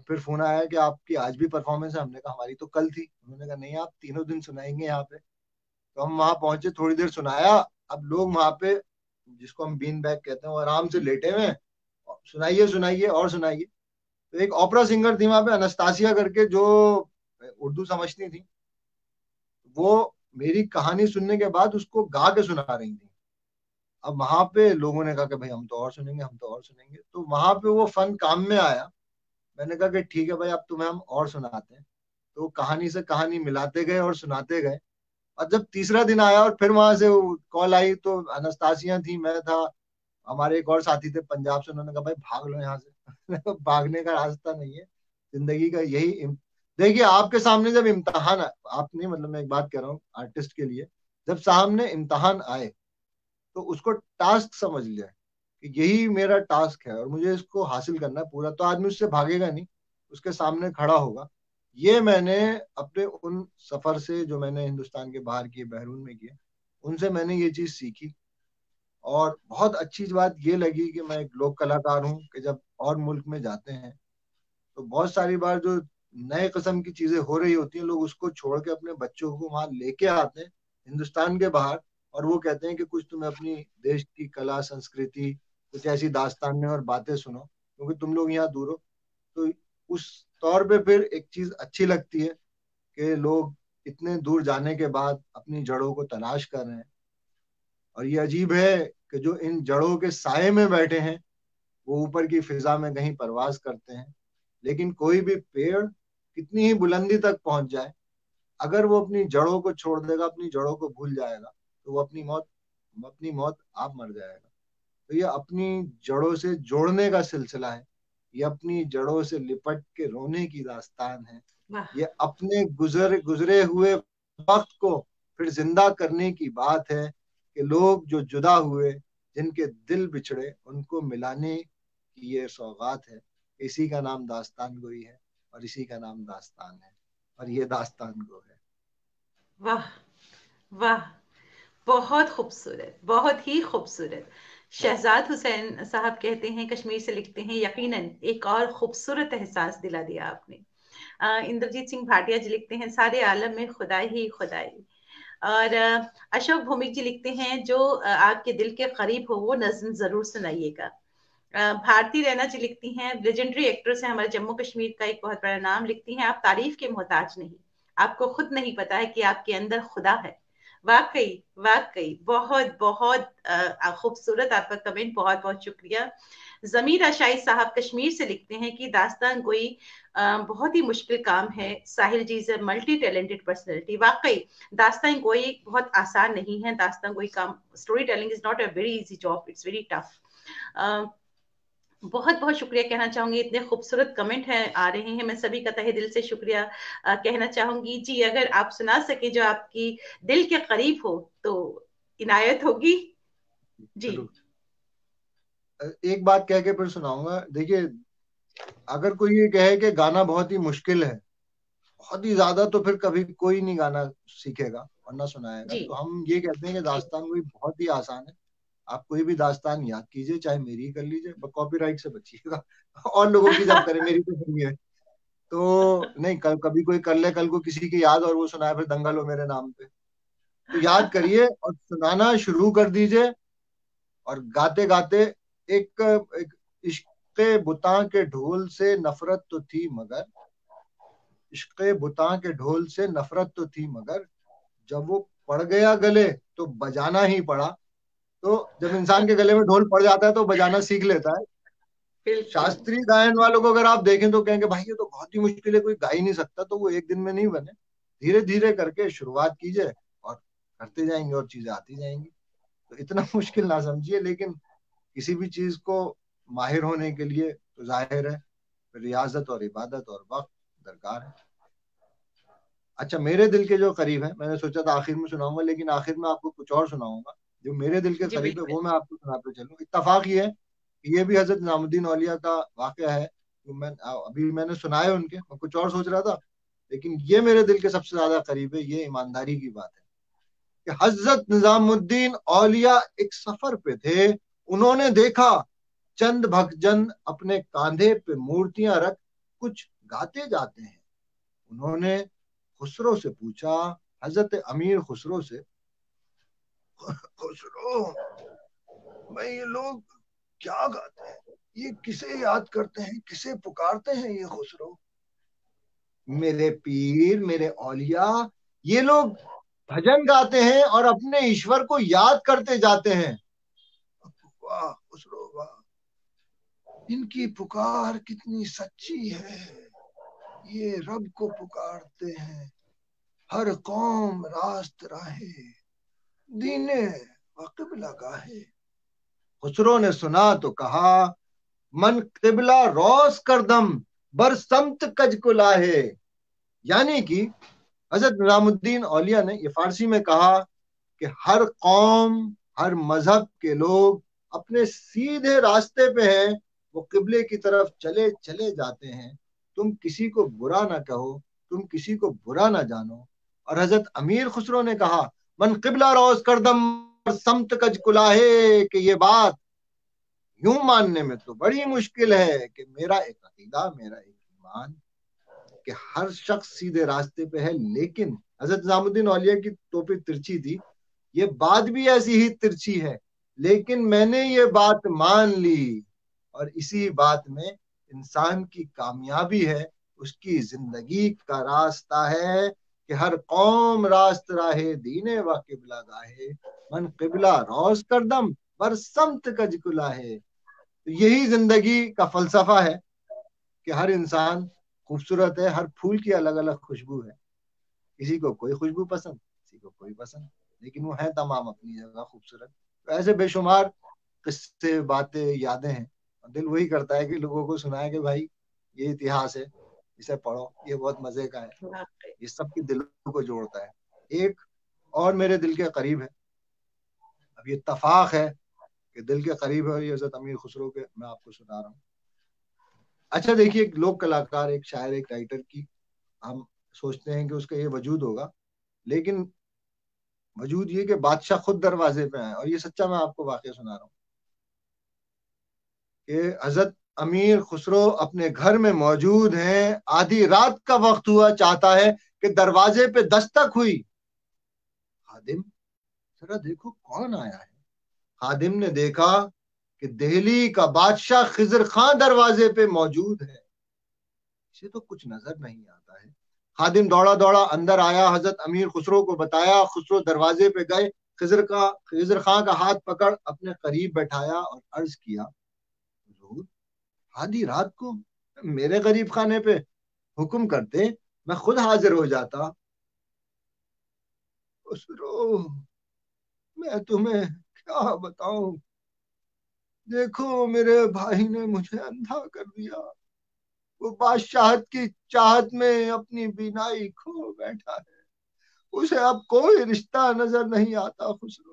फिर फोन आया कि आपकी आज भी परफॉर्मेंस है। हमने कहा हमारी तो कल थी। उन्होंने कहा नहीं, आप तीनों दिन सुनाएंगे यहाँ पे। तो हम वहां पहुंचे, थोड़ी देर सुनाया। अब लोग वहां पे, जिसको हम बीन बैग कहते हैं, वो आराम से लेटे हुए हैं, सुनाइए सुनाइए और सुनाइए। तो एक ओपरा सिंगर थी वहां पे, अनस्तासिया करके, जो उर्दू समझती थी, वो मेरी कहानी सुनने के बाद उसको गा के सुना रही थी। अब वहां पे लोगों ने कहा कि भाई हम तो और सुनेंगे, हम तो और सुनेंगे। तो वहां पे वो फन काम में आया। मैंने कहा कि ठीक है भाई, अब तुम्हें हम और सुनाते हैं। तो कहानी से कहानी मिलाते गए और सुनाते गए। और जब तीसरा दिन आया और फिर वहां से कॉल आई, तो अनस्तासिया थी, मैं था, हमारे एक और साथी थे पंजाब से। उन्होंने कहा भाई भाग लो यहाँ से। मैंने कहा, भागने का रास्ता नहीं है, जिंदगी का यही इम... देखिए, आपके सामने जब इम्तहान आ- आप नहीं, मतलब मैं एक बात कह रहा हूँ आर्टिस्ट के लिए, जब सामने इम्तहान आए तो उसको टास्क समझ लिया कि यही मेरा टास्क है और मुझे इसको हासिल करना है पूरा, तो आदमी उससे भागेगा नहीं, उसके सामने खड़ा होगा। ये मैंने अपने उन सफर से, जो मैंने हिंदुस्तान के बाहर किए, बहरून में किए, उनसे मैंने ये चीज सीखी। और बहुत अच्छी बात ये लगी कि मैं एक लोक कलाकार हूँ, कि जब और मुल्क में जाते हैं तो बहुत सारी बार जो नए किस्म की चीजें हो रही होती हैं, लोग उसको छोड़ के अपने बच्चों को वहां लेके आते हैं हिंदुस्तान के बाहर। और वो कहते हैं कि कुछ तुम्हें अपनी देश की कला संस्कृति, कुछ ऐसी दास्तानें और बातें सुनो, क्योंकि तुम लोग यहाँ दूर हो। तो उस तौर पे फिर एक चीज अच्छी लगती है कि लोग इतने दूर जाने के बाद अपनी जड़ों को तलाश कर रहे हैं। और ये अजीब है कि जो इन जड़ों के साए में बैठे हैं, वो ऊपर की फिजा में कहीं परवाज करते हैं। लेकिन कोई भी पेड़ कितनी ही बुलंदी तक पहुंच जाए, अगर वो अपनी जड़ों को छोड़ देगा, अपनी जड़ों को भूल जाएगा, तो वो अपनी मौत अपनी मौत आप मर जाएगा। तो ये अपनी जड़ों से जोड़ने का सिलसिला है। ये अपनी जड़ों से लिपट के रोने की दास्तान है। वाह। ये अपने गुजर गुजरे हुए वक्त को फिर जिंदा करने की बात है, कि लोग जो जुदा हुए, जिनके दिल बिछड़े, उनको मिलाने की ये सौगात है। इसी का नाम दास्तान गोई है, और इसी का नाम दास्तान है, और ये दास्तान गो है। वाह। वाह। बहुत खूबसूरत, बहुत ही खूबसूरत। शहजाद हुसैन साहब कहते हैं, कश्मीर से लिखते हैं, यकीनन एक और खूबसूरत एहसास दिला दिया आपने। अ, इंद्रजीत सिंह भाटिया जी लिखते हैं, सारे आलम में खुदाई ही खुदाई। और अ, अशोक भौमिक जी लिखते हैं, जो अ, आपके दिल के करीब हो वो नज्म जरूर सुनाइएगा। अ, भारती रैना जी लिखती हैं, लेजेंडरी एक्ट्रेस है हमारे जम्मू कश्मीर का एक बहुत बड़ा नाम, लिखती हैं, आप तारीफ के मोहताज नहीं, आपको खुद नहीं पता है कि आपके अंदर खुदा है। वाकई, वाकई बहुत बहुत अ, खूबसूरत आपका कमेंट, बहुत बहुत शुक्रिया। जमीर आशाई साहब कश्मीर से लिखते हैं कि दास्तान गोई अ, बहुत ही मुश्किल काम है। Sahil ji is multi talented personality. वाकई दास्तान गोई बहुत आसान नहीं है। दास्तान गोई काम, story telling is not a very easy job, it's very tough. बहुत बहुत शुक्रिया कहना चाहूंगी, इतने खूबसूरत कमेंट हैं आ रहे हैं, मैं सभी का तहे दिल से शुक्रिया अ, कहना चाहूंगी जी। अगर आप सुना सके जो आपकी दिल के करीब हो तो इनायत होगी जी। जरूर। एक बात कह के फिर सुनाऊंगा। देखिए, अगर कोई ये कहे कि गाना बहुत ही मुश्किल है, बहुत ही ज्यादा, तो फिर कभी कोई नहीं गाना सीखेगा और ना सुनाएगा। जी। तो हम ये कहते हैं कि जी। दास्तान कोई बहुत ही आसान है। आप कोई भी दास्तान याद कीजिए, चाहे मेरी ही कर लीजिए, कॉपीराइट से बचिएगा। और लोगों की जब करें, मेरी तो नहीं है। तो नहीं, कल कभी कोई कर ले, कल को किसी की याद और वो सुनाए, फिर दंगल हो मेरे नाम पे। तो याद करिए और सुनाना शुरू कर दीजिए। और गाते गाते एक, एक इश्क बुता के ढोल से नफरत तो थी मगर, इश्क बुता के ढोल से नफरत तो थी मगर, जब वो पड़ गया गले तो बजाना ही पड़ा। तो जब इंसान के गले में ढोल पड़ जाता है तो बजाना सीख लेता है। बिल्कुल। शास्त्रीय गायन वालों को अगर आप देखें तो कहेंगे भाई ये तो बहुत ही मुश्किल है, कोई गा ही नहीं सकता। तो वो एक दिन में नहीं बने। धीरे धीरे करके शुरुआत कीजिए और करते जाएंगे और चीजें आती जाएंगी। तो इतना मुश्किल ना समझिए। लेकिन किसी भी चीज को माहिर होने के लिए तो जाहिर है रियाजत और इबादत और वक्त दरकार है। अच्छा, मेरे दिल के जो करीब है, मैंने सोचा था आखिर में सुनाऊंगा, लेकिन आखिर में आपको कुछ और सुनाऊंगा जो मेरे दिल के जी करीब है, बिल्कुल। वो मैं आपको सुनाते चलूं। इत्तेफाक ये है कि ये भी हजरत निजामुद्दीन औलिया का वाकया है। जो मैं अभी मैंने सुनाए उनके, मैं कुछ और सोच रहा था, लेकिन ये मेरे दिल के सबसे ज्यादा करीब है। ये ईमानदारी की बात है कि हजरत निजामुद्दीन औलिया एक सफर पे थे। उन्होंने देखा चंद भक्तजन अपने कांधे पे मूर्तियां रख कुछ गाते जाते हैं। उन्होंने खुसरो से पूछा, हजरत अमीर खुसरो से, खुसरो भाई ये लोग क्या गाते हैं, ये किसे याद करते हैं, किसे पुकारते हैं ये खुसरो? मेरे पीर, मेरे औलिया, ये लोग भजन गाते हैं और अपने ईश्वर को याद करते जाते हैं। वाह खुसरो वाह, इनकी पुकार कितनी सच्ची है। ये रब को पुकारते हैं, हर कौम रास्त राहे, दीने वक़िब लगा है। खुसरो ने सुना तो कहा, मन किबला रोस कर दम, बर समत कज कुलाहे। यानी कि हजरत निजामुद्दीन औलिया ने ये फारसी में कहा कि हर कौम, हर मजहब के लोग अपने सीधे रास्ते पे हैं, वो किबले की तरफ चले चले जाते हैं। तुम किसी को बुरा ना कहो, तुम किसी को बुरा ना जानो। और हजरत अमीर खुसरो ने कहा, मन किबला रोज करदम समत कज कुलाहे, कि ये बात यूं मानने में तो बड़ी मुश्किल है कि मेरा एक अकीदा, मेरा एक ईमान कि हर शख्स सीधे रास्ते पे है, लेकिन हजरत निजामुद्दीन औलिया की टोपी तिरछी थी, ये बात भी ऐसी ही तिरछी है, लेकिन मैंने ये बात मान ली और इसी बात में इंसान की कामयाबी है, उसकी जिंदगी का रास्ता है कि हर कौम रास्त राहे, दीने व किबला गाहे, मन किबला रोज करदम पर समत कजकुला है। तो यही जिंदगी का फलसफा है कि हर इंसान खूबसूरत है, हर फूल की अलग अलग खुशबू है। किसी को कोई खुशबू पसंद, किसी को कोई पसंद, लेकिन वो है तमाम अपनी जगह खूबसूरत। तो ऐसे बेशुमार किस्से, बातें, यादें हैं, और दिल वही करता है कि लोगों को सुनाए कि भाई ये इतिहास है, इसे पढ़ो, ये बहुत मजे का है, वाकई। ये सबकी दिलों को जोड़ता है। एक और मेरे दिल के करीब है, अब ये इत्तफाक है कि दिल के करीब है, ये हजरत अमीर खुसरो के मैं आपको सुना रहा हूँ। अच्छा देखिए, एक लोक कलाकार, एक शायर, एक राइटर की हम सोचते हैं कि उसका ये वजूद होगा, लेकिन वजूद ये कि बादशाह खुद दरवाजे पे आए। और ये सच्चा मैं आपको वाकया सुना रहा हूँ कि हजरत अमीर खुसरो अपने घर में मौजूद हैं, आधी रात का वक्त हुआ, चाहता है कि दरवाजे पे दस्तक हुई। खादिम, जरा देखो कौन आया है। खादिम ने देखा कि दिल्ली का बादशाह खिजर खां दरवाजे पे मौजूद है। इसे तो कुछ नजर नहीं आता है। खादिम दौड़ा दौड़ा अंदर आया, हजरत अमीर खुसरो को बताया। खुसरो दरवाजे पे गए, खिजर का खिजर खां का हाथ पकड़ अपने करीब बैठाया और अर्ज किया, हुजूर, आधी रात को मेरे गरीब खाने पे हुक्म करते, मैं खुद हाजिर हो जाता। खुसरो, मैं तुम्हें क्या बताऊं, देखो मेरे भाई ने मुझे अंधा कर दिया, वो बादशाहत की चाहत में अपनी बीनाई खो बैठा है, उसे अब कोई रिश्ता नजर नहीं आता। खुसरो,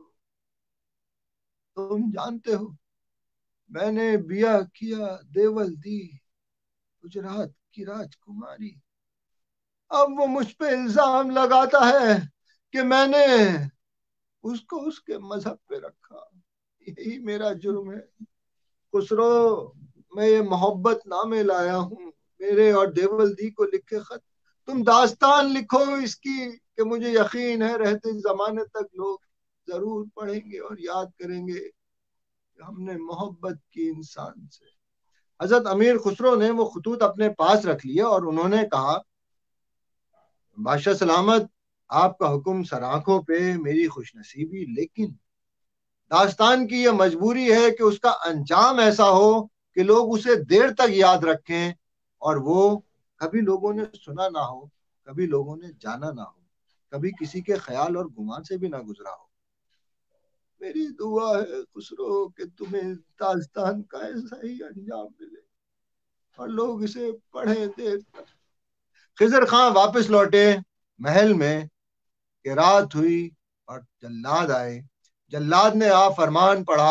तुम जानते हो मैंने बिया किया देवल दी, गुजरात की राजकुमारी। अब वो मुझ पे इल्जाम लगाता है कि मैंने उसको उसके मजहब पे रखा, यही मेरा जुर्म है। खुसरो, मैं ये मोहब्बत नामे लाया हूँ, मेरे और देवल दी को लिखे खत, तुम दास्तान लिखो इसकी कि मुझे यकीन है रहते जमाने तक लोग जरूर पढ़ेंगे और याद करेंगे कि हमने मोहब्बत की इंसान से। हजरत अमीर खुसरो ने वो खतूत अपने पास रख लिए और उन्होंने कहा, बादशाह सलामत, आपका हुक्म सराखों पे मेरी खुशनसीबी, लेकिन दास्तान की यह मजबूरी है कि उसका अंजाम ऐसा हो कि लोग उसे देर तक याद रखें और वो कभी लोगों ने सुना ना हो, कभी लोगों ने जाना ना हो, कभी किसी के ख्याल और गुमान से भी ना गुजरा हो। मेरी दुआ है खुसरो कि तुम्हें दास्तान का ऐसा ही अंजाम मिले और लोग इसे पढ़े देर तक। खिजर खां वापस लौटे महल में कि रात हुई और जल्लाद आए। जल्लाद ने आ फरमान पढ़ा,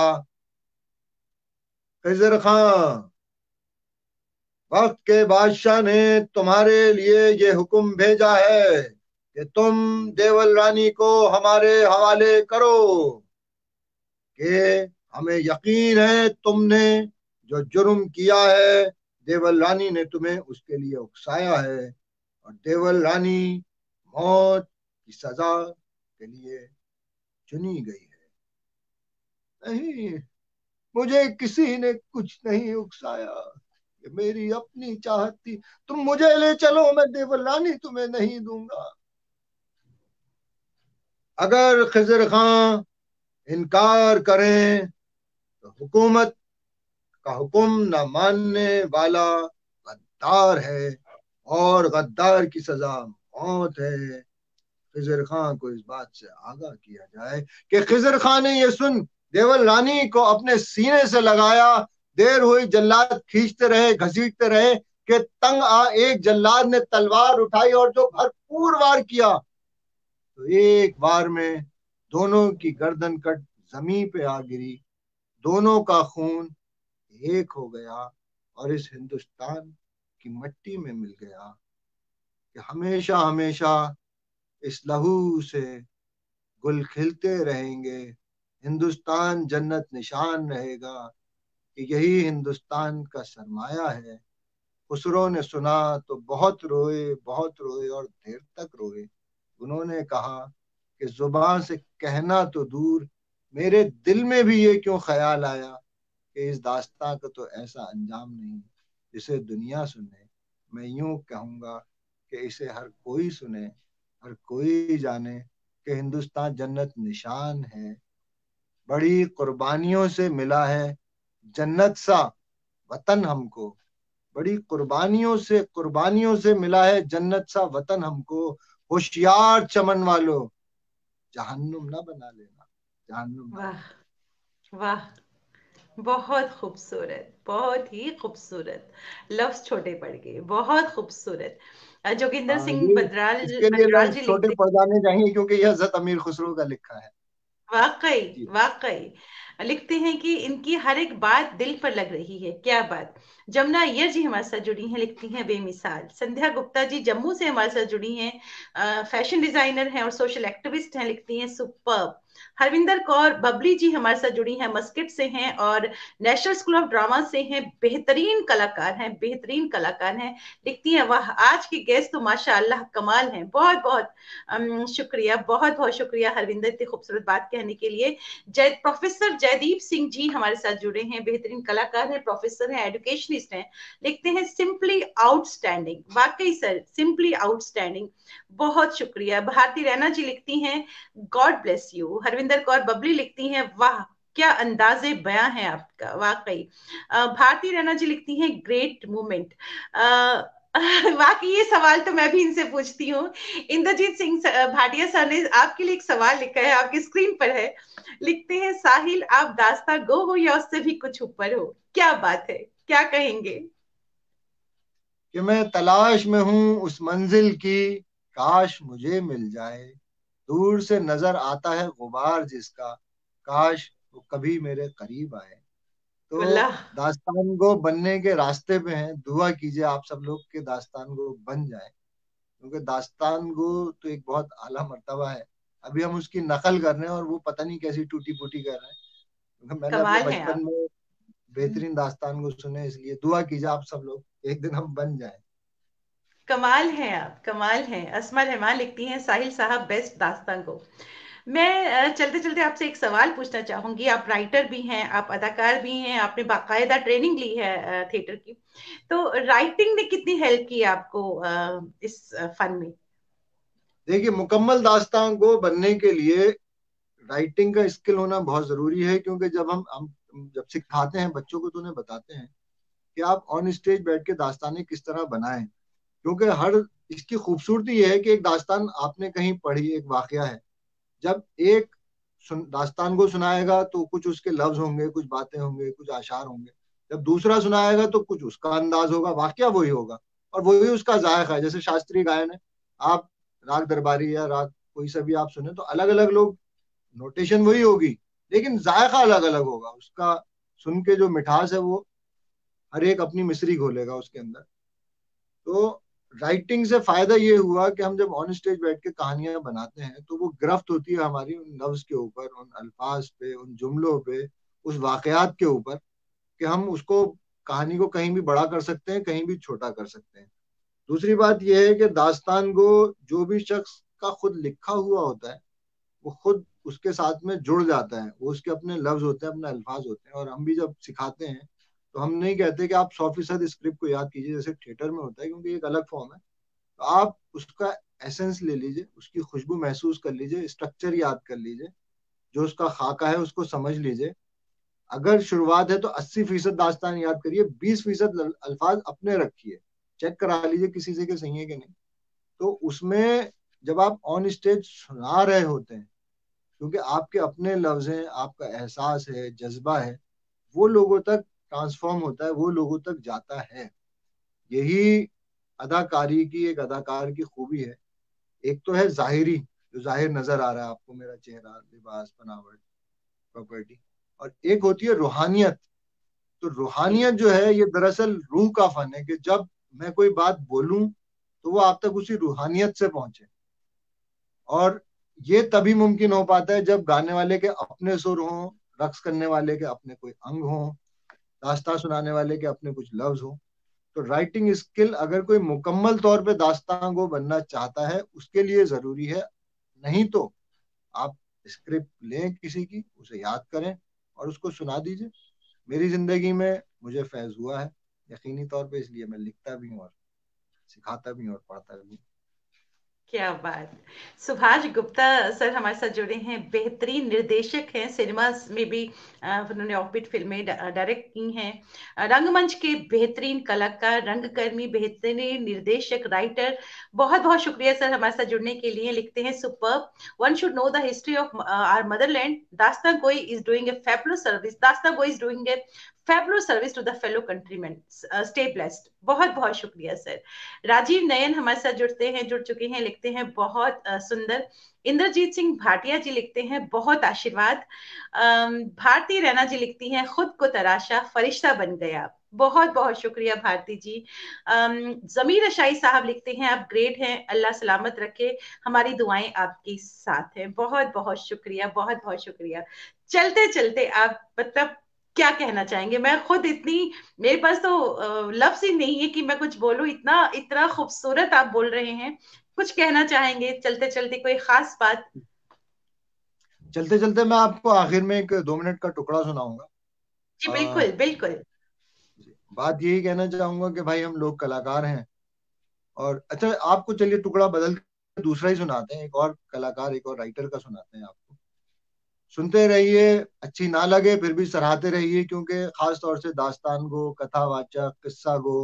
खिजर खां, वक्त के बादशाह ने तुम्हारे लिए ये हुक्म भेजा है कि तुम देवल रानी को हमारे हवाले करो, कि हमें यकीन है तुमने जो जुर्म किया है देवल रानी ने तुम्हें उसके लिए उकसाया है, और देवल रानी मौत की सजा के लिए चुनी गई है। नहीं, मुझे किसी ने कुछ नहीं उकसाया, ये मेरी अपनी चाहत थी। तुम मुझे ले चलो, मैं देवल रानी तुम्हें नहीं दूंगा। अगर खिजर खां इनकार करें तो हुकूमत का हुक्म न मानने वाला गद्दार है, और गद्दार की सजा मौत है। खिजर खां को इस बात से आगाह किया जाए कि खिजर खां ने यह सुन देवल रानी को अपने सीने से लगाया। देर हुई, जल्लाद खींचते रहे, घसीटते रहे कि तंग आ एक जल्लाद ने तलवार उठाई और जो भरपूर वार किया, तो एक बार में दोनों की गर्दन कट जमीन पे आ गिरी। दोनों का खून एक हो गया और इस हिंदुस्तान की मिट्टी में मिल गया कि हमेशा हमेशा इस लहू से गुल खिलते रहेंगे। हिंदुस्तान जन्नत निशान रहेगा कि यही हिंदुस्तान का सरमाया है। खुसरो ने सुना तो बहुत रोए, बहुत रोए और देर तक रोए। उन्होंने कहा कि जुबान से कहना तो दूर, मेरे दिल में भी ये क्यों ख्याल आया कि इस दास्तां का तो ऐसा अंजाम नहीं जिसे दुनिया सुने। मैं यूं कहूंगा कि इसे हर कोई सुने, हर कोई जाने कि हिंदुस्तान जन्नत निशान है। बड़ी कुर्बानियों से मिला है जन्नत सा वतन हमको। बड़ी कुर्बानियों से कुर्बानियों से मिला है जन्नत सा वतन हमको। होशियार चमन वालों, जहन्नुम ना बना लेना, जहन्नुम ना वाह, बना वाह, बहुत खूबसूरत, बहुत ही खूबसूरत। लफ्ज छोटे पड़ गए, बहुत खूबसूरत। अ, जोगिंदर लेना। हाँ, सिंह ये बदराल इसके लिए बटराल लफ्ज जी छोटे लिखते, पड़ जाने चाहिए क्योंकि यह हजरत अमीर खुसरो का लिखा है। वाकई, जी। वाकई लिखते हैं कि इनकी हर एक बात दिल पर लग रही है। क्या बात। जमुना अय्यर जी हमारे साथ जुड़ी हैं, लिखती हैं बेमिसाल। संध्या गुप्ता जी जम्मू से हमारे साथ जुड़ी हैं, अ, फैशन डिजाइनर हैं और सोशल एक्टिविस्ट हैं, लिखती हैं सुपर्ब। हरविंदर कौर बबली जी हमारे साथ जुड़ी हैं, मस्किट से हैं और नेशनल स्कूल ऑफ ड्रामा से हैं, बेहतरीन कलाकार हैं, बेहतरीन कलाकार हैं। लिखती हैं वाह, आज की गेस्ट तो माशाअल्लाह कमाल हैं। बहुत बहुत अम, शुक्रिया, बहुत बहुत शुक्रिया हरविंदर, इतनी खूबसूरत बात कहने के लिए। जय प्रोफेसर जयदीप सिंह जी हमारे साथ जुड़े हैं, बेहतरीन कलाकार हैं, प्रोफेसर हैं, एजुकेशनिस्ट हैं। लिखते हैं सिंपली आउटस्टैंडिंग। वाकई सर, सिंपली आउटस्टैंडिंग। बहुत शुक्रिया। भारती रैना जी लिखती हैं God bless you. Harvinder Kaur Babli लिखती हैं वाह, क्या अंदाजे बयां है आपका, वाकई। अ, भारती रैना जी लिखती हैं ग्रेट मूवमेंट। वाकई ये सवाल तो मैं भी इनसे पूछती हूँ। इंद्रजीत सिंह स- भाटिया सर ने आपके लिए एक सवाल लिखा है, आपकी स्क्रीन पर है। लिखते हैं साहिल, आप दास्ता गो हो या उससे भी कुछ ऊपर हो? क्या बात है, क्या कहेंगे? कि मैं तलाश में हूँ उस मंजिल की, काश मुझे मिल जाए। दूर से नजर आता है गुबार जिसका, काश वो कभी मेरे करीब आए। तो अल्लाह। दास्तान गो बनने के रास्ते पे हैं। दुआ कीजिए आप सब लोग के दास्तान गो बन जाए, क्योंकि दास्तान गो तो एक बहुत आला मर्तबा है। अभी हम उसकी नकल कर रहे हैं और वो पता नहीं कैसी टूटी फूटी कर रहे हैं, क्योंकि मैंने अपने कमाल है बचपन आप। में बेहतरीन दास्तान गो सुने। इसलिए दुआ कीजिए आप सब लोग, एक दिन हम बन जाए। कमाल है आप, कमाल है। असमा रहमान लिखती हैं साहिल साहब बेस्ट दास्तान को। मैं चलते चलते आपसे एक सवाल पूछना चाहूंगी। आप राइटर भी हैं, आप अदाकार भी हैं, आपने बाकायदा ट्रेनिंग ली है थिएटर की। तो राइटिंग ने कितनी हेल्प की आपको अ, इस फन में? देखिए, मुकम्मल दास्तान गो बनने के लिए राइटिंग का स्किल होना बहुत जरूरी है, क्योंकि जब हम हम जब सिखाते हैं बच्चों को तो उन्हें बताते हैं कि आप ऑन स्टेज बैठ के दास्तानें किस तरह बनाएं। क्योंकि हर इसकी खूबसूरती यह है कि एक दास्तान आपने कहीं पढ़ी, एक वाकया है। जब एक सुन, दास्तान को सुनाएगा तो कुछ उसके लफ्ज होंगे, कुछ बातें होंगे, कुछ आशार होंगे। जब दूसरा सुनाएगा तो कुछ उसका अंदाज होगा, वाकया वही होगा और वही उसका जायका है। जैसे शास्त्रीय गायन है, आप राग दरबारी या राग कोई सा भी आप सुने तो अलग अलग लोग, नोटेशन वही होगी लेकिन जायका अलग अलग होगा उसका। सुन के जो मिठास है वो हर एक अपनी मिसरी घोलेगा उसके अंदर। तो राइटिंग से फायदा ये हुआ कि हम जब ऑन स्टेज बैठ के कहानियां बनाते हैं तो वो गिरफ्त होती है हमारी उन लफ्ज के ऊपर, उन अल्फाज पे, उन जुमलों पे, उस वाकयात के ऊपर, कि हम उसको कहानी को कहीं भी बड़ा कर सकते हैं, कहीं भी छोटा कर सकते हैं। दूसरी बात यह है कि दास्तान को जो भी शख्स का खुद लिखा हुआ होता है वो खुद उसके साथ में जुड़ जाता है, वो उसके अपने लफ्ज होते हैं, अपने अल्फाज होते हैं। और हम भी जब सिखाते हैं तो हम नहीं कहते कि आप सौ फीसद स्क्रिप्ट को याद कीजिए जैसे थिएटर में होता है, क्योंकि एक अलग फॉर्म है। तो आप उसका एसेंस ले लीजिए, उसकी खुशबू महसूस कर लीजिए, स्ट्रक्चर याद कर लीजिए, जो उसका खाका है उसको समझ लीजिए। अगर शुरुआत है तो अस्सी फीसद दास्तान याद करिए, बीस फीसद अल्फाज अपने रखिए, चेक करा लीजिए किसी से कि सही है कि नहीं। तो उसमें जब आप ऑन स्टेज सुना रहे होते हैं, क्योंकि आपके अपने लफ्ज हैं, आपका एहसास है, जज्बा है, वो लोगों तक ट्रांसफॉर्म होता है, वो लोगों तक जाता है। यही अदाकारी की, एक अदाकार की खूबी है। एक तो है जाहिरी, जो जाहिर नजर आ रहा है आपको, मेरा चेहरा, लिबास, बनावट, प्रॉपर्टी। और एक होती है रूहानियत। तो जी। रूहानियत जो है ये दरअसल रूह का फन है, कि जब मैं कोई बात बोलूं तो वो आप तक उसी रूहानियत से पहुंचे। और ये तभी मुमकिन हो पाता है जब गाने वाले के अपने सुर हों, रक्स करने वाले के अपने कोई अंग हों, दास्तां सुनाने वाले के अपने कुछ लफ्ज हों। तो राइटिंग स्किल अगर कोई मुकम्मल तौर पे दास्तां गो बनना चाहता है उसके लिए जरूरी है। नहीं तो आप स्क्रिप्ट लें किसी की, उसे याद करें और उसको सुना दीजिए। मेरी जिंदगी में मुझे फैज हुआ है यकीनी तौर पे, इसलिए मैं लिखता भी हूँ और सिखाता भी हूँ और पढ़ता भी हूँ। क्या बात। सुभाष गुप्ता सर हमारे साथ जुड़े हैं, बेहतरीन निर्देशक हैं, सिनेमा में भी अ, उन्होंने ऑफबीट फिल्में डायरेक्ट की हैं, अ, रंगमंच के बेहतरीन कलाकार, रंगकर्मी, बेहतरीन निर्देशक, राइटर। बहुत बहुत शुक्रिया सर हमारे साथ जुड़ने के लिए। लिखते हैं superb, one should know the history of our motherland, dastan goi is doing a fabulous service, dastan goi is doing a fabulous service to the fellow countryman, stay blessed. बहुत बहुत शुक्रिया सर। राजीव नयन हमारे साथ जुड़ते हैं, जुड़ चुके हैं, लिखते हैं बहुत अ, सुंदर। इंद्रजीत सिंह भाटिया जी लिखते हैं बहुत आशीर्वाद। अम, भारती रैना जी लिखती हैं खुद को तराशा फरिश्ता बन गया। बहुत बहुत शुक्रिया भारती जी। अम, जमीर अशाई साहब लिखते हैं आप ग्रेट हैं, अल्लाह सलामत रखे, हमारी दुआएं आपके साथ हैं। बहुत बहुत शुक्रिया, बहुत बहुत शुक्रिया। चलते चलते आप मतलब क्या कहना चाहेंगे? मैं खुद इतनी, मेरे पास तो अ, लफ्ज ही नहीं है कि मैं कुछ बोलूं, इतना इतना खूबसूरत आप बोल रहे हैं। कुछ कहना चाहेंगे चलते चलते, कोई खास बात? चलते चलते मैं आपको आखिर में एक दो मिनट का टुकड़ा सुनाऊंगा। जी आ, बिल्कुल बिल्कुल। बात यही कहना चाहूंगा कि भाई हम लोग कलाकार हैं। और अच्छा, आपको चलिए टुकड़ा बदल के दूसरा ही सुनाते हैं, एक और कलाकार, एक और राइटर का सुनाते हैं आपको। सुनते रहिए, अच्छी ना लगे फिर भी सराहते रहिए, क्योंकि खास तौर से दास्तान गो, कथावाचक, किस्सा गो,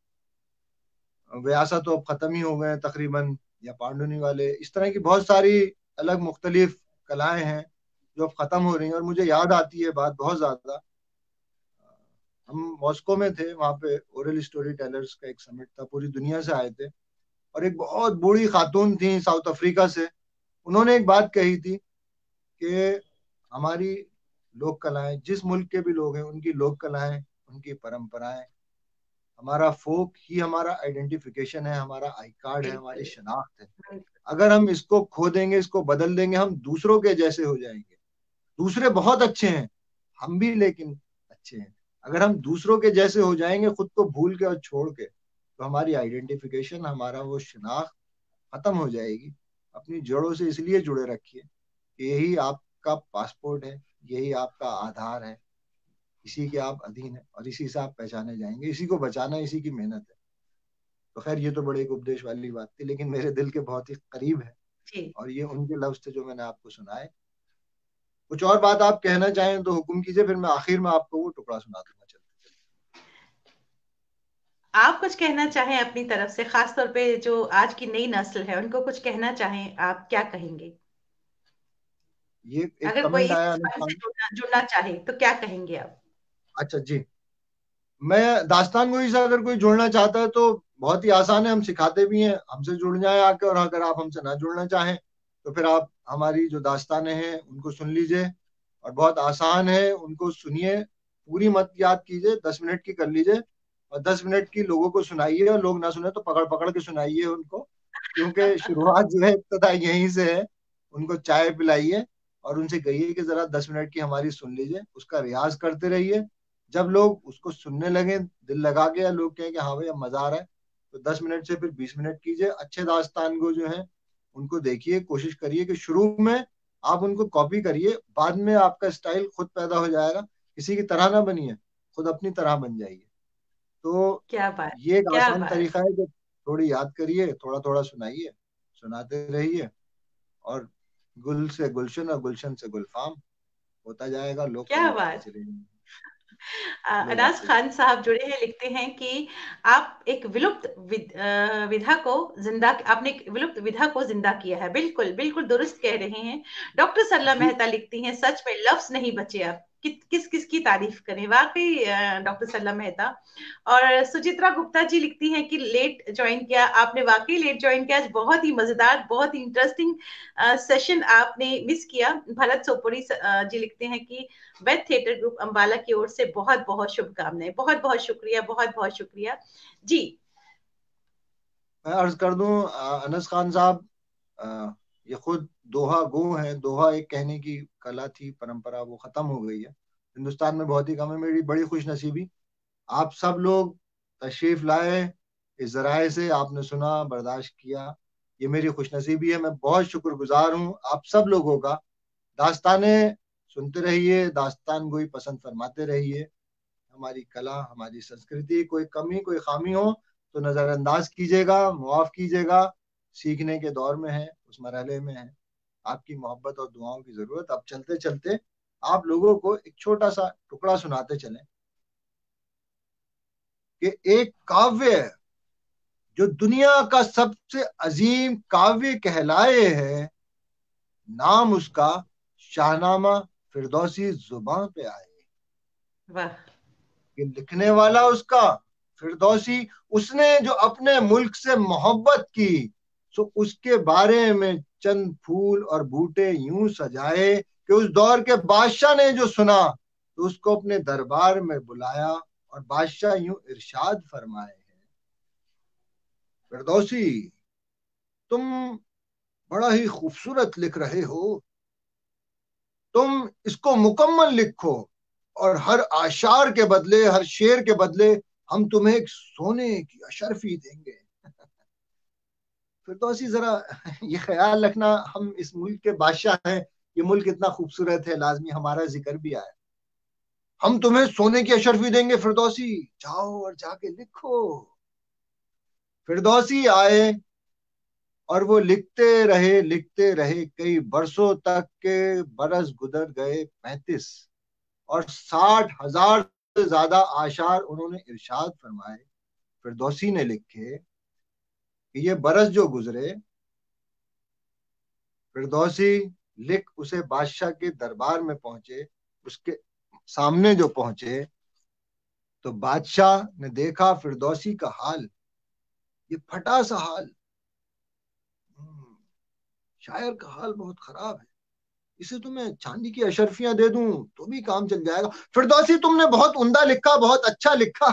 व्यासा तो अब खत्म ही हो गए हैं तकरीबन, या पांडुनी वाले, इस तरह की बहुत सारी अलग मुख्तलिफ कलाएं हैं जो अब खत्म हो रही हैं। और मुझे याद आती है बात बहुत ज्यादा, हम मॉस्को में थे, वहां पे ओरल स्टोरी टेलर्स का एक समिट था, पूरी दुनिया से आए थे। और एक बहुत बूढ़ी खातून थी साउथ अफ्रीका से, उन्होंने एक बात कही थी कि हमारी लोक कलाएं, जिस मुल्क के भी लोग हैं उनकी लोक कलाएं, उनकी परंपराएं, हमारा फोक ही हमारा आइडेंटिफिकेशन है, हमारा आई कार्ड है, हमारी बिल्कुल शनाख्त है। अगर हम इसको खो देंगे, इसको बदल देंगे, हम दूसरों के जैसे हो जाएंगे। दूसरे बहुत अच्छे हैं, हम भी लेकिन अच्छे हैं। अगर हम दूसरों के जैसे हो जाएंगे खुद को भूल के और छोड़ के, तो हमारी आइडेंटिफिकेशन, हमारा वो शनाख्त खत्म हो जाएगी। अपनी जड़ों से इसलिए जुड़े रखिए कि यही आपका पासपोर्ट है, यही आपका आधार है, इसी के आप अधीन है और इसी से आप पहचाने जाएंगे। इसी को बचाना इसी की मेहनत है। तो खैर, ये तो बड़े एक उपदेश वाली बात थी, लेकिन मेरे दिल के बहुत ही करीब है। जी। और ये उनके लफ्ज थे जो मैंने आपको सुनाए। कुछ और बात आप कहना चाहें तो हुक्म कीजिए, फिर मैं आखिर में आपको वो टुकड़ा सुना दूंगा। चलते आप कुछ कहना चाहें अपनी तरफ से, खास तौर पे जो आज की नई नस्ल है उनको कुछ कहना चाहें, आप क्या कहेंगे? ये एक अगर कोई कमेंट इस आया फन से अनुष्ठान। जुड़ना जुड़ना चाहे तो क्या कहेंगे आप? अच्छा जी, मैं दास्तान गोई से अगर कोई जुड़ना चाहता है तो बहुत ही आसान है, हम सिखाते भी हैं, हमसे जुड़ जाए आके। और अगर आप हमसे ना जुड़ना चाहें तो फिर आप हमारी जो दास्तानें हैं उनको सुन लीजिए। और बहुत आसान है, उनको सुनिए, पूरी मत याद कीजिए, दस मिनट की कर लीजिए। और दस मिनट की लोगों को सुनाइए, और लोग ना सुने तो पकड़ पकड़ के सुनाइए उनको, क्योंकि शुरुआत जो है इब्तदा यहीं से है। उनको चाय पिलाइए और उनसे कहिए कि जरा दस मिनट की हमारी सुन लीजिए, उसका रियाज करते रहिए। जब लोग उसको सुनने लगे दिल लगा के, या लोग कहें कि हाँ भाई अब मजा आ रहा है, तो दस मिनट से फिर बीस मिनट कीजिए। अच्छे दास्तान को जो है उनको देखिए, कोशिश करिए कि शुरू में आप उनको कॉपी करिए, बाद में आपका स्टाइल खुद पैदा हो जाएगा। किसी की तरह ना बनिए, खुद अपनी तरह बन जाइए। तो क्या बात, ये एक क्या आसान बात। तरीका है कि थोड़ी याद करिए, थोड़ा थोड़ा सुनाइए, सुनाते रहिए, और गुल से गुलशन और गुलशन से गुलफाम होता जाएगा। लोग क्या खरीदते बात। चले जाएंगे, अ, लोग अनाज आते खान चले। साहब जुड़े हैं, लिखते हैं कि आप एक विलुप्त विद, अ, विधा को जिंदा आपने एक विलुप्त विधा को जिंदा किया है। बिल्कुल बिल्कुल दुरुस्त कह रहे हैं। डॉक्टर सरला जी। मेहता लिखती हैं, सच में लफ्ज नहीं बचे अब, कि, किस किस की तारीफ करें, वाकई डॉक्टर सरला मेहता। और सुचित्रा गुप्ता जी लिखती हैं कि लेट ज्वाइन किया आपने, वाकई लेट ज्वाइन किया, आज बहुत ही मजेदार, बहुत ही इंटरेस्टिंग सेशन आपने मिस किया। भरत सोपुरी अ, जी लिखते हैं कि वेद थिएटर ग्रुप अंबाला की ओर से बहुत बहुत शुभकामनाएं। बहुत बहुत शुक्रिया, बहुत बहुत शुक्रिया जी। मैं अर्ज कर दूं, अ, अनस खान साहब, अ, ये खुद दोहा गो हैं। दोहा एक कहने की कला थी, परंपरा, वो खत्म हो गई है, हिंदुस्तान में बहुत ही कम है। मेरी बड़ी खुश नसीबी, आप सब लोग तशरीफ लाए, इस जराए से आपने सुना, बर्दाश्त किया, ये मेरी खुशनसीबी है। मैं बहुत शुक्रगुजार हूँ आप सब लोगों का। दास्ताने सुनते रहिए, दास्तान गोई पसंद फरमाते रहिए। हमारी कला, हमारी संस्कृति, कोई कमी कोई खामी हो तो नजरअंदाज कीजिएगा, मुआफ कीजिएगा। सीखने के दौर में है, उस मरहले में है। आपकी मोहब्बत और दुआओं की जरूरत। अब चलते चलते आप लोगों को एक छोटा सा टुकड़ा सुनाते चलें कि एक काव्य जो दुनिया का सबसे अजीम काव्य कहलाए है, नाम उसका शाहनामा फिरदौसी जुबान पे आए। वाह। ये लिखने वाला उसका फिरदौसी, उसने जो अपने मुल्क से मोहब्बत की, सो उसके बारे में चंद फूल और बूटे यूं सजाए कि उस दौर के बादशाह ने जो सुना तो उसको अपने दरबार में बुलाया, और बादशाह यूं इरशाद फरमाए हैं, फिरदौसी तुम बड़ा ही खूबसूरत लिख रहे हो, तुम इसको मुकम्मल लिखो, और हर आशार के बदले, हर शेर के बदले हम तुम्हें एक सोने की अशर्फी देंगे। फिरदौसी जरा ये ख्याल रखना, हम इस मुल्क के बादशाह हैं, ये मुल्क इतना खूबसूरत है, लाजमी हमारा जिक्र भी आए। हम तुम्हें सोने की अशर्फी देंगे फिरदौसी, जाओ और जाके लिखो। फिरदौसी आए और वो लिखते रहे, लिखते रहे, कई बरसों तक के बरस गुजर गए पैंतीस, और साठ हजार से ज्यादा आशार उन्होंने इरशाद फरमाए, फिरदौसी ने लिखे कि ये बरस जो गुजरे, फिरदौसी लिख उसे बादशाह के दरबार में पहुंचे, उसके सामने जो पहुंचे तो बादशाह ने देखा फिरदौसी का हाल, ये फटा सा हाल, हम्म, शायर का हाल बहुत खराब है, इसे तो मैं चांदी की अशर्फियां दे दूं तो भी काम चल जाएगा। फिरदौसी तुमने बहुत उम्दा लिखा, बहुत अच्छा लिखा।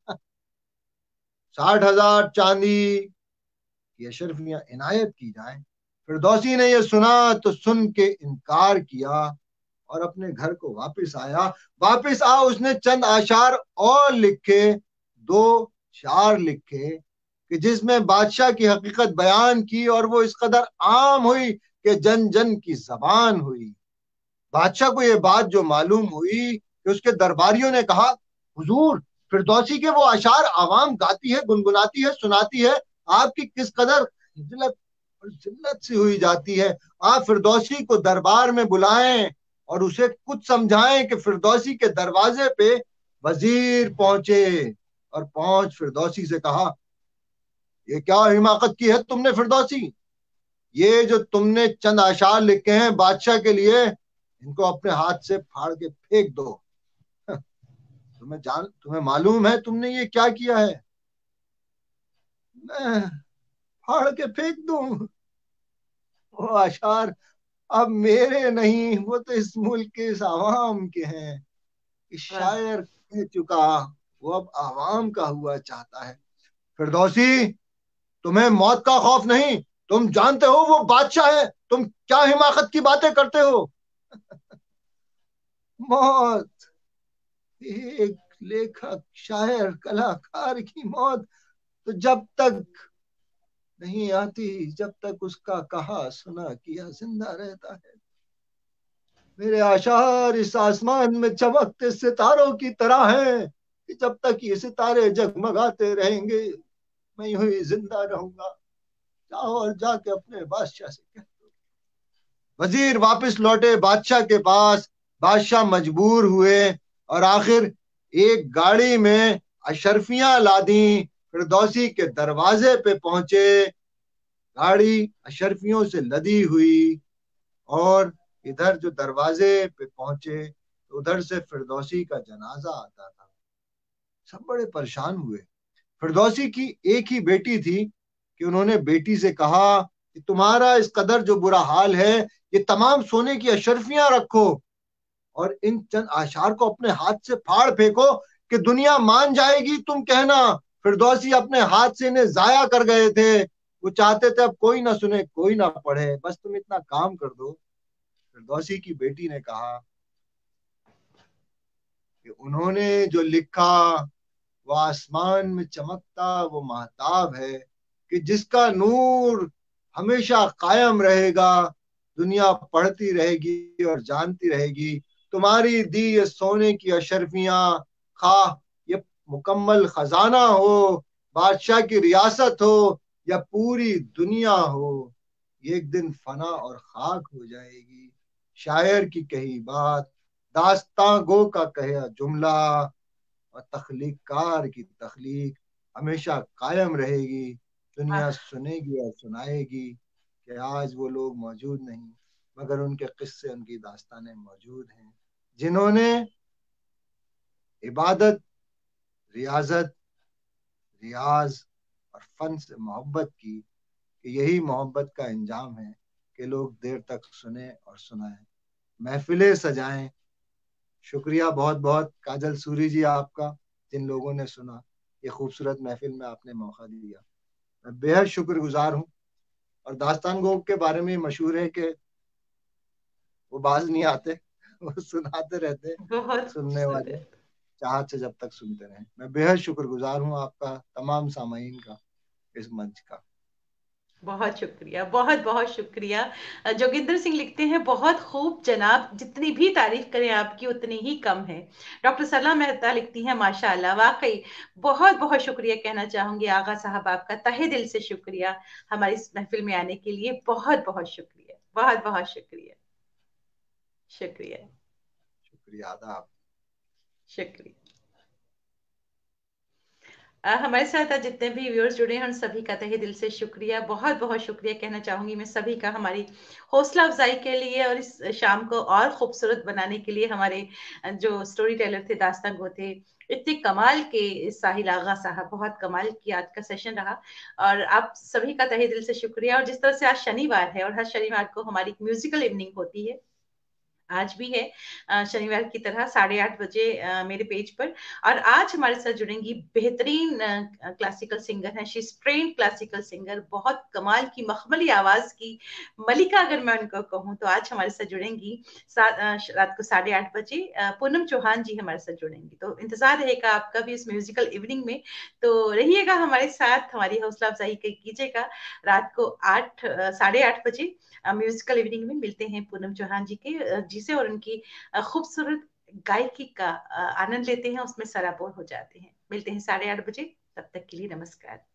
साठ हजार चांदी की अशर्फियां इनायत की जाए। फिरदौसी ने यह सुना तो सुन के इनकार किया और अपने घर को वापस आया। वापस आ उसने चंद आशार और लिखे, दो शार लिखे कि जिसमें बादशाह की हकीकत बयान की, और वो इस कदर आम हुई कि जन जन की जबान हुई। बादशाह को ये बात जो मालूम हुई कि उसके दरबारियों ने कहा, हुजूर फिरदौसी के वो अशार आवाम गाती है, गुनगुनाती है, सुनाती है, आपकी किस कदर हिजलत और जिल्लत सी हुई जाती है। आप फिरदौसी को दरबार में बुलाएं और उसे कुछ समझाएं। कि फिरदौसी के दरवाजे पे वजीर पहुंचे और पहुंच फिरदौसी से कहा, ये क्या हिमाकत की है तुमने फिरदौसी, ये जो तुमने चंद आशार लिखे हैं बादशाह के लिए, इनको अपने हाथ से फाड़ के फेंक दो। तुम्हें जान तुम्हें मालूम है तुमने ये क्या किया है। मैं फाड़ के फेंक दूं? वो आशार अब मेरे नहीं, वो तो इस मुल्क के, इस आवाम के हैं। इस वाह। शायर कह चुका, वो अब आवाम का हुआ चाहता है। फिरदौसी तुम्हें मौत का खौफ नहीं, तुम जानते हो वो बादशाह है, तुम क्या हिमाकत की बातें करते हो। मौत एक लेखक, शायर, कलाकार की मौत तो जब तक नहीं आती, जब तक उसका कहा सुना किया जिंदा रहता है। मेरे आशार इस आसमान में चमकते सितारों की तरह हैं कि जब तक ये सितारे जगमगाते रहेंगे मैं यूं ही जिंदा रहूंगा। जाओ और जाके अपने बादशाह से कह दो। वजीर वापस लौटे बादशाह के पास। बादशाह मजबूर हुए और आखिर एक गाड़ी में अशरफियां लादी, फिरदौसी के दरवाजे पे पहुंचे। गाड़ी अशरफियों से लदी हुई और इधर जो दरवाजे पे पहुंचे तो उधर से फिरदौसी का जनाजा आता था। सब बड़े परेशान हुए। फिरदौसी की एक ही बेटी थी कि उन्होंने बेटी से कहा कि तुम्हारा इस कदर जो बुरा हाल है, ये तमाम सोने की अशरफियां रखो और इन चंद आशार को अपने हाथ से फाड़ फेंको कि दुनिया मान जाएगी, तुम कहना फिरदौसी अपने हाथ से इन्हें जाया कर गए थे। वो चाहते थे अब कोई ना सुने, कोई ना पढ़े, बस तुम इतना काम कर दो। फिरदौसी की बेटी ने कहा कि उन्होंने जो लिखा वो आसमान में चमकता वो महताब है कि जिसका नूर हमेशा कायम रहेगा। दुनिया पढ़ती रहेगी और जानती रहेगी तुम्हारी दी ये सोने की अशरफियां, खा ये मुकम्मल खजाना हो, बादशाह की रियासत हो या पूरी दुनिया हो, ये एक दिन फना और खाक हो जाएगी। शायर की कही बात, दास्तां गो का कहा जुमला और तख्लीकार की तख्लीक हमेशा कायम रहेगी। दुनिया वाह। सुनेगी और सुनाएगी कि आज वो लोग मौजूद नहीं मगर उनके किस्से, उनकी दास्तानें मौजूद हैं, जिन्होंने इबादत, रियाजत, रियाज और फन से मोहब्बत की कि यही मोहब्बत का इंजाम है कि लोग देर तक सुने और सुनाएं, महफिलें सजाएं। शुक्रिया बहुत बहुत काजल सूरी जी आपका, जिन लोगों ने सुना, ये खूबसूरत महफिल में आपने मौका दिया, मैं बेहद शुक्रगुजार हूँ। और दास्तान गो के बारे में मशहूर है कि वो बाज नहीं आते, वो सुनाते रहते हैं, बहुत सुनने वाले खूबसूरत। चाहत से जब तक सुनते रहें। मैं बेहद शुक्रगुजार हूँ आपका, तमाम सामाईन का, इस मंच का। बहुत शुक्रिया, बहुत बहुत शुक्रिया। अ, जोगिंदर सिंह लिखते हैं, बहुत खूब जनाब, जितनी भी तारीफ करें आपकी उतनी ही कम है। डॉक्टर सला मेहता लिखती हैं, माशाल्लाह, वाकई बहुत बहुत शुक्रिया कहना चाहूंगी आगा साहब, आपका तहे दिल से शुक्रिया हमारी इस महफिल में आने के लिए। बहुत बहुत शुक्रिया, बहुत बहुत शुक्रिया। शुक्रिया। शुक्रिया, आदाब। शुक्रिया। अ, हमारे साथ आज जितने भी व्यूअर्स जुड़े हैं उन सभी का तहे दिल से शुक्रिया, बहुत बहुत शुक्रिया कहना चाहूंगी मैं सभी का, हमारी हौसला अफजाई के लिए और इस शाम को और खूबसूरत बनाने के लिए। हमारे अ, जो स्टोरी टेलर थे, दास्तान गो थे, इतने कमाल के साहिल आगा साहब, बहुत कमाल की आज का सेशन रहा। और आप सभी का तहे दिल से शुक्रिया। और जिस तरह से आज शनिवार है और हर शनिवार को हमारी म्यूजिकल इवनिंग होती है, आज भी है अ, शनिवार की तरह साढ़े आठ बजे अ, मेरे पेज पर। और आज हमारे साथ जुड़ेंगी बेहतरीन अ, क्लासिकल सिंगर हैं, she is trained classical singer, बहुत कमाल की मखमली आवाज की मलिका अगर मैं उनको कहूँ तो। आज हमारे साथ जुड़ेंगी सा, अ, रात को साढ़े आठ बजे अ, पूनम चौहान जी हमारे साथ जुड़ेंगी। तो इंतजार रहेगा आपका भी इस म्यूजिकल इवनिंग में। तो रहिएगा हमारे साथ, हमारी हौसला अफजाई कीजिएगा। रात को आठ अ, साढ़े आठ बजे म्यूजिकल इवनिंग में मिलते हैं पूनम चौहान जी के अ, जी से, और उनकी अ, खूबसूरत गायकी का अ, आनंद लेते हैं, उसमें सराबोर हो जाते हैं। मिलते हैं साढ़े आठ बजे, तब तक के लिए नमस्कार।